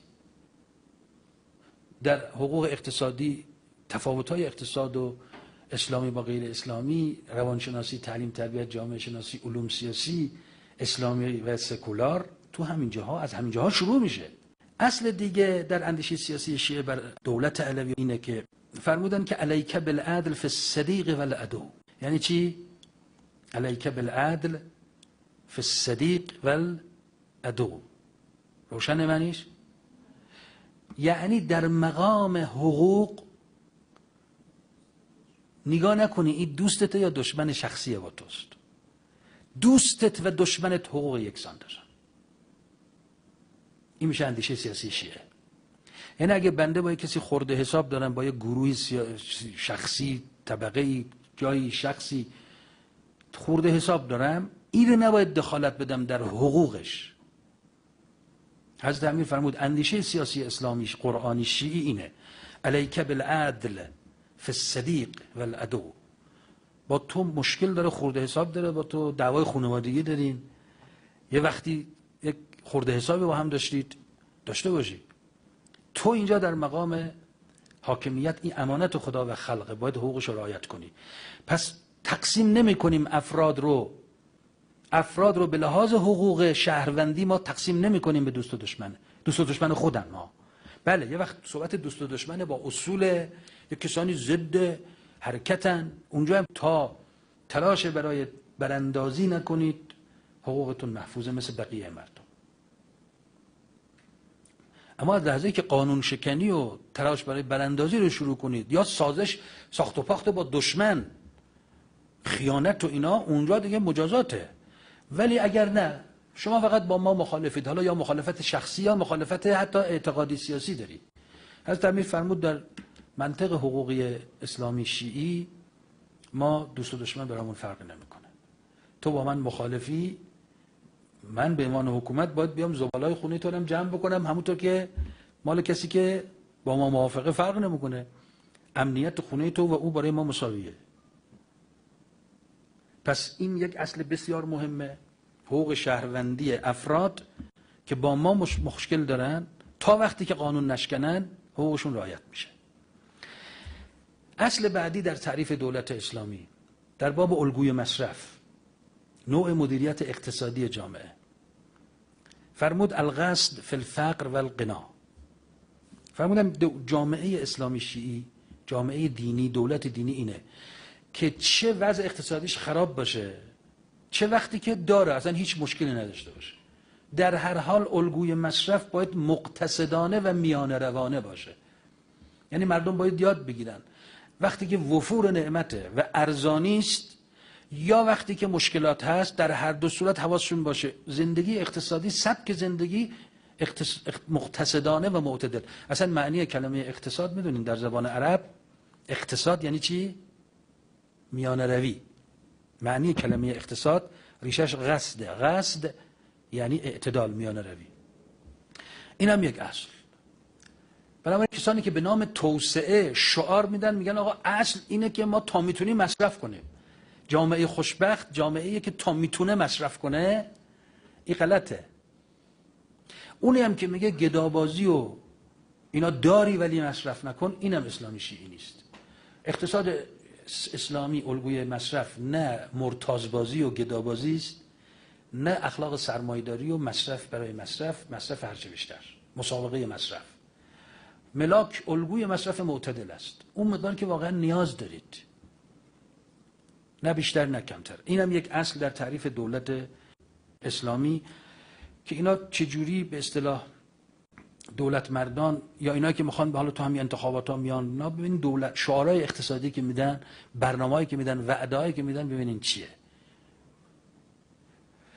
[SPEAKER 1] در حقوق اقتصادی تفاوت‌های اقتصاد و اسلامی با غیر اسلامی، روانشناسی، تعلیم، تربیت، جامعه شناسی، علوم سیاسی، اسلامی و سکولار، تو همین جاها، از همین جاها شروع میشه. اصل دیگه در اندیشه سیاسی شیعه بر دولت علوی اینه که فرمودن که علیک بالعدل فی الصدیق والعدو. یعنی چی؟ علیک بالعدل فی الصدیق والعدو. روشن معنیش؟ یعنی در مقام حقوق نگاه نکنی این دوستت یا دشمن شخصی با توست. دوستت و دشمنت حقوق یکسان دارن. این میشه اندیشه سیاسی شیعه. یعنی اگه بنده با کسی خورده حساب دارم، با یه گروهی شخصی، طبقه جایی شخصی خورده حساب دارم، این رو نباید دخالت بدم در حقوقش. حضرت امیر فرمود اندیشه سیاسی اسلامی قرآنی شیعی اینه: علیک بالعدل فی الصدیق والعدو. با تو مشکل داره، خورده حساب داره، با تو دعوای خانوادگی دارین، یه وقتی یک خورده حسابی با هم داشته باشی. تو اینجا در مقام حاکمیت، این امانت خدا و خلقه، باید حقوقش رو رعایت کنی. پس تقسیم نمی کنیم افراد رو به لحاظ حقوق شهروندی ما تقسیم نمی کنیم به دوست و دشمن. دوست و دشمن خودن ما. بله یه وقت صحبت دوست و دشمن با اصول، یک کسانی ضد حرکتن، اونجا هم تا تلاش برای براندازی نکنید حقوقتون محفوظه مثل بقیه مردم. اما از لحظه‌ای که قانون شکنی و تلاش برای براندازی رو شروع کنید، یا سازش ساخت و پاخت با دشمن، خیانت و اینا، اونجا دیگه مجازاته. ولی اگر نه، شما فقط با ما مخالفید، حالا یا مخالفت شخصی یا مخالفت حتی اعتقادی سیاسی دارید. حضرت امیر فرمود در منطق حقوقی اسلامی شیعی ما دوست و دشمن برامون فرق نمیکنه. تو با من مخالفی، من به عنوان حکومت باید بیام زبالای خونه تو رو جمع بکنم، همونطور که مال کسی که با ما موافقه فرق نمیکنه. امنیت خونه تو و او برای ما مساویه. پس این یک اصل بسیار مهمه. حقوق شهروندی افراد که با ما مشکل دارن، تا وقتی که قانون نشکنن حقوقشون رعایت میشه. اصل بعدی در تعریف دولت اسلامی در باب الگوی مصرف، نوع مدیریت اقتصادی جامعه، فرمود القصد فی الفقر و الغنا. فرمودم جامعه اسلامی شیعی، جامعه دینی، دولت دینی اینه که چه وضع اقتصادیش خراب باشه، چه وقتی که داره اصلا هیچ مشکلی نداشته باشه، در هر حال الگوی مصرف باید مقتصدانه و میانه روانه باشه. یعنی مردم باید یاد بگیرن وقتی که وفور نعمته و ارزانی است یا وقتی که مشکلات هست، در هر دو صورت حواسشون باشه زندگی اقتصادی، سبک زندگی مقتصدانه و معتدل. اصلا معنی کلمه اقتصاد میدونین در زبان عرب اقتصاد یعنی چی؟ میانه روی. معنی کلمه اقتصاد ریشش قصده. قصد یعنی اعتدال، میانه روی. این هم یک اصل. بنابراین کسانی که به نام توسعه شعار میدن، میگن آقا اصل اینه که ما تا میتونیم مصرف کنیم. جامعه خوشبخت جامعه‌ایه که تا میتونه مصرف کنه. این غلطه. اونی هم که میگه گدابازی و اینا داری ولی مصرف نکن، اینم اسلامی شیعی نیست. اقتصاد اسلامی الگوی مصرف نه مرتازبازی و گدابازی است، نه اخلاق سرمایه‌داری و مصرف برای مصرف هرچه بیشتر، مسابقه مصرف. ملاک الگوی مصرف معتدل است، اون مقدار که واقعا نیاز دارید، نه بیشتر نه کمتر. اینم یک اصل در تعریف دولت اسلامی که اینا چجوری به اصطلاح دولت مردان یا اینا که میخوان به حال تو همین انتخابات ها میان، اینا ببینید دولت شعارهای اقتصادی که میدن، برنامه‌ای که میدن، وعده‌ای که میدن، ببینین چیه.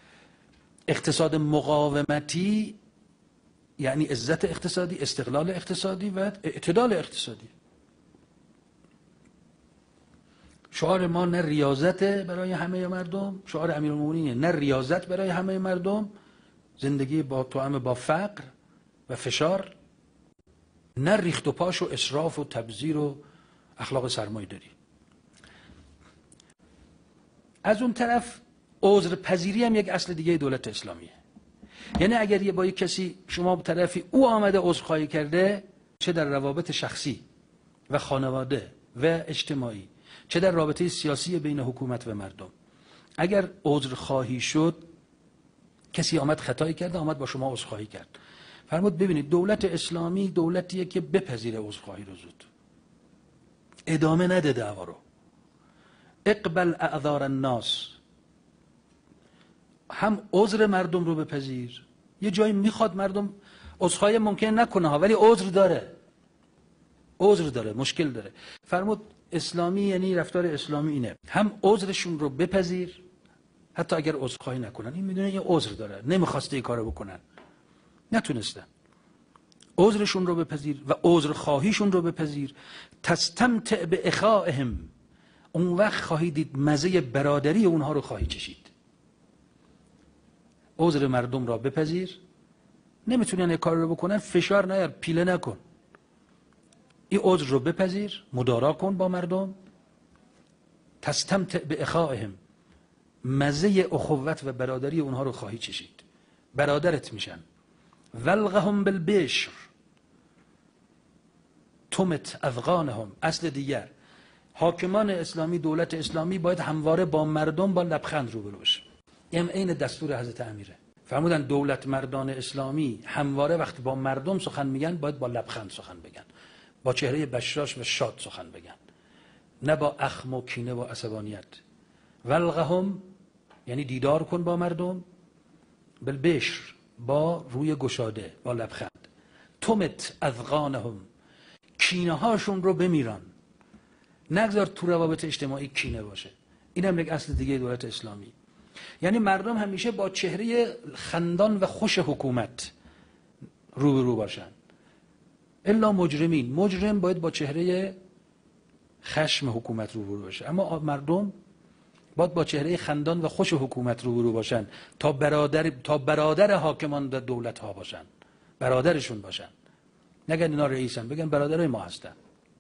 [SPEAKER 1] اقتصاد مقاومتی یعنی عزت اقتصادی، استقلال اقتصادی و اعتدال اقتصادی. شعار ما نه ریاضت برای همه مردم، شعار امیرالمومنین نه ریاضت برای همه مردم، زندگی با توأم با فقر و فشار، نه ریخت و پاش و اسراف و تبذیر و اخلاق سرمایه‌داری. از اون طرف عذر پذیری هم یک اصل دیگه دولت اسلامیه. یعنی اگر با یک کسی شما طرفی او آمده عذرخواهی کرده، چه در روابط شخصی و خانواده و اجتماعی، چه در رابطه سیاسی بین حکومت و مردم، اگر عذرخواهی شد، کسی آمد خطایی کرده آمد با شما عذرخواهی کرد، فرمود ببینید دولت اسلامی دولتیه که بپذیره عذرخواهی رو زود، ادامه نده دعوا رو، اقبل اعذار الناس، هم عذر مردم رو بپذیر. یه جایی میخواد مردم عذرخواهی ممکن نکنه ها، ولی عذر داره، مشکل داره. فرمود اسلامی یعنی رفتار اسلامی اینه، هم عذرشون رو بپذیر حتی اگر عذرخواهی نکنن. این میدونه یه عذر داره، نمیخواسته این کارو بکنن، نتونستن. عذرشون رو بپذیر و عذرخواهیشون رو بپذیر. تستمتع باخائهم، اون وقت خواهید دید مزه برادری اونها رو خواهی چشید. عذر مردم را بپذیر، نمیتونن این کار رو بکنن، فشار نیار، پیله نکن. این عذر رو بپذیر، مدارا کن با مردم. تستمتع باخائهم، مزه اخوت و برادری اونها رو خواهی چشید، برادرت میشن. ولغهم بالبشر تمت اذغانهم. اصل دیگر، حاکمان اسلامی، دولت اسلامی باید همواره با مردم با لبخند روبرو بشه. این عین دستور حضرت امیره. فرمودن دولت مردان اسلامی همواره وقتی با مردم سخن میگن باید با لبخند سخن بگن، با چهره بشاش و شاد سخن بگن، نه با اخم و کینه و عصبانیت. ولغهم یعنی دیدار کن با مردم، بالبشر با روی گشاده، با لبخند. تمت اذغانهم، کینه هاشون رو بمیران، نگذار تو روابط اجتماعی کینه باشه. این هم یک اصل دیگه دولت اسلامی. یعنی مردم همیشه با چهره خندان و خوش حکومت روبرو باشن، الا مجرمین. مجرم باید با چهره خشم حکومت روبرو باشه، اما مردم باید با چهره خندان و خوش حکومت روبرو باشن تا برادر حاکمان و دولت ها باشن، برادرشون باشن. نگن اینا رئیسن، بگن برادرای ما هستن.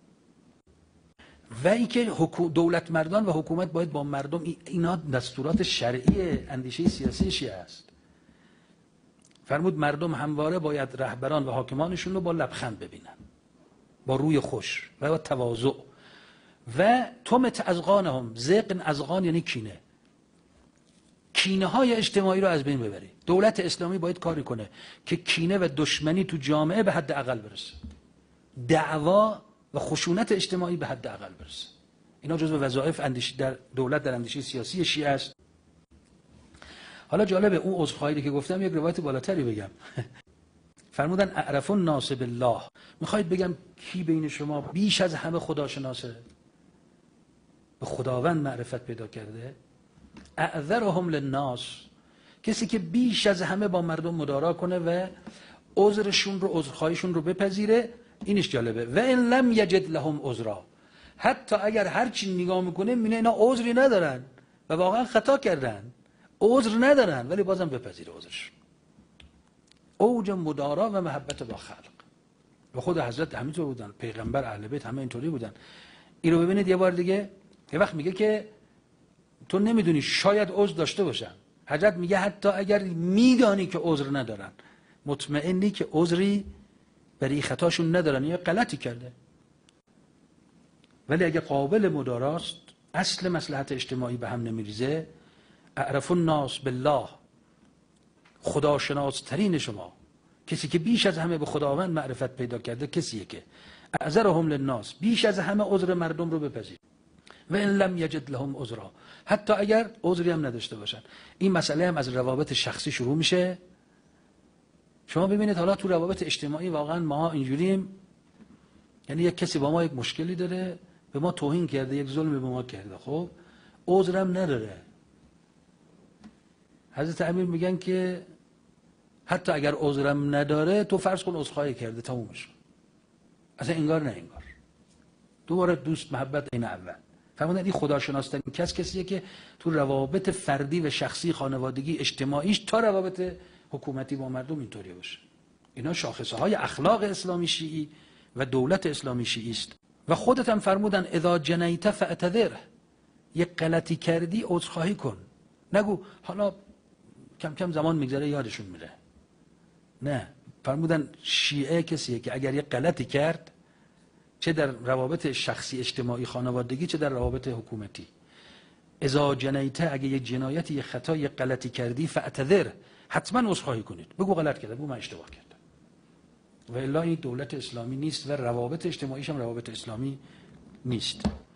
[SPEAKER 1] و اینکه دولت مردان و حکومت باید با مردم، اینا دستورات شرعی اندیشه سیاسی شیعه است. فرمود مردم همواره باید رهبران و حاکمانشون رو با لبخند ببینن، با روی خوش و با تواضع. و تمت اذغانهم، زقن اذغان یعنی کینه، کینه های اجتماعی رو از بین ببری. دولت اسلامی باید کاری کنه که کینه و دشمنی تو جامعه به حد اقل برسه، دعوا و خشونت اجتماعی به حد اقل برسه. اینا جزو وظایف در دولت در اندیشه سیاسی شیعه است. حالا جالبه اون عذرخواهی که گفتم یک روایت بالاتری بگم. فرمودن اعرف الناس بالله، میخواید بگم کی بین شما بیش از همه خداشناسه، به خداوند معرفت پیدا کرده؟ اعذرهم للناس، کسی که بیش از همه با مردم مدارا کنه و عذرشون رو، عذرخواهیشون رو بپذیره. اینش جالبه. و ان لم یجد لهم عذرا، حتی اگر هر چی نگاه میکنه میبینه اینا عذری ندارن و واقعا خطا کردن، عذر ندارن، ولی بازم بپذیره عذرش. اوج مدارا و محبت با خلق. و خود حضرت همینطور بودن، پیغمبر، اهل بیت همه اینطوری بودن. این رو ببینید یه بار دیگه. یه وقت میگه که تو نمیدونی، شاید عذر داشته باشن. حضرت میگه حتی اگر میدانی که عذر ندارن، مطمئنی که عذری برای خطاشون ندارن یا غلطی کرده، ولی اگه قابل مداراست، اصل مصلحت اجتماعی به هم نمیریزه، اعرف الناس بالله، خداشناس ترین شما، کسی که بیش از همه به خداوند معرفت پیدا کرده، کسیه که اعذرهم للناس، بیش از همه عذر مردم رو بپذیر. و ان لم یجد لهم عذرا، حتی اگر عذری هم نداشته باشن. این مسئله هم از روابط شخصی شروع میشه. شما ببینید حالا تو روابط اجتماعی واقعا ما اینجوریم، یعنی یک کسی با ما یک مشکلی داره، به ما توهین کرده، یک ظلمی به ما کرده، خب عذرم نداره، حضرت امیر میگن که حتی اگر عذرم نداره تو فرض کن عذرخواهی کرده تمومش، اصلا انگار نه انگار، دوباره دوست محبت این اول. فرمودن این خداشناسترین کسیه که تو روابط فردی و شخصی، خانوادگی، اجتماعیش تا روابط حکومتی با مردم اینطوری باشه. اینا شاخصه های اخلاق اسلامی شیعی و دولت اسلامی شیعی است. و خودت هم فرمودن اذا جنیت فاعتذر، یک غلطی کردی عذرخواهی کن، نگو حالا کم کم زمان میگذره یادشون میره. نه، فرمودن شیعه کسیه که اگر یک غلطی کرد، چه در روابط شخصی، اجتماعی، خانوادگی، چه در روابط حکومتی، اذا جنیت، اگه یک جنایتی، یک خطا، یک غلطی کردی، فاعتذر، حتما عذرخواهی کنید، بگو غلط کردم، بگو من اشتباه کردم. و الا این دولت اسلامی نیست و روابط اجتماعیش هم روابط اسلامی نیست.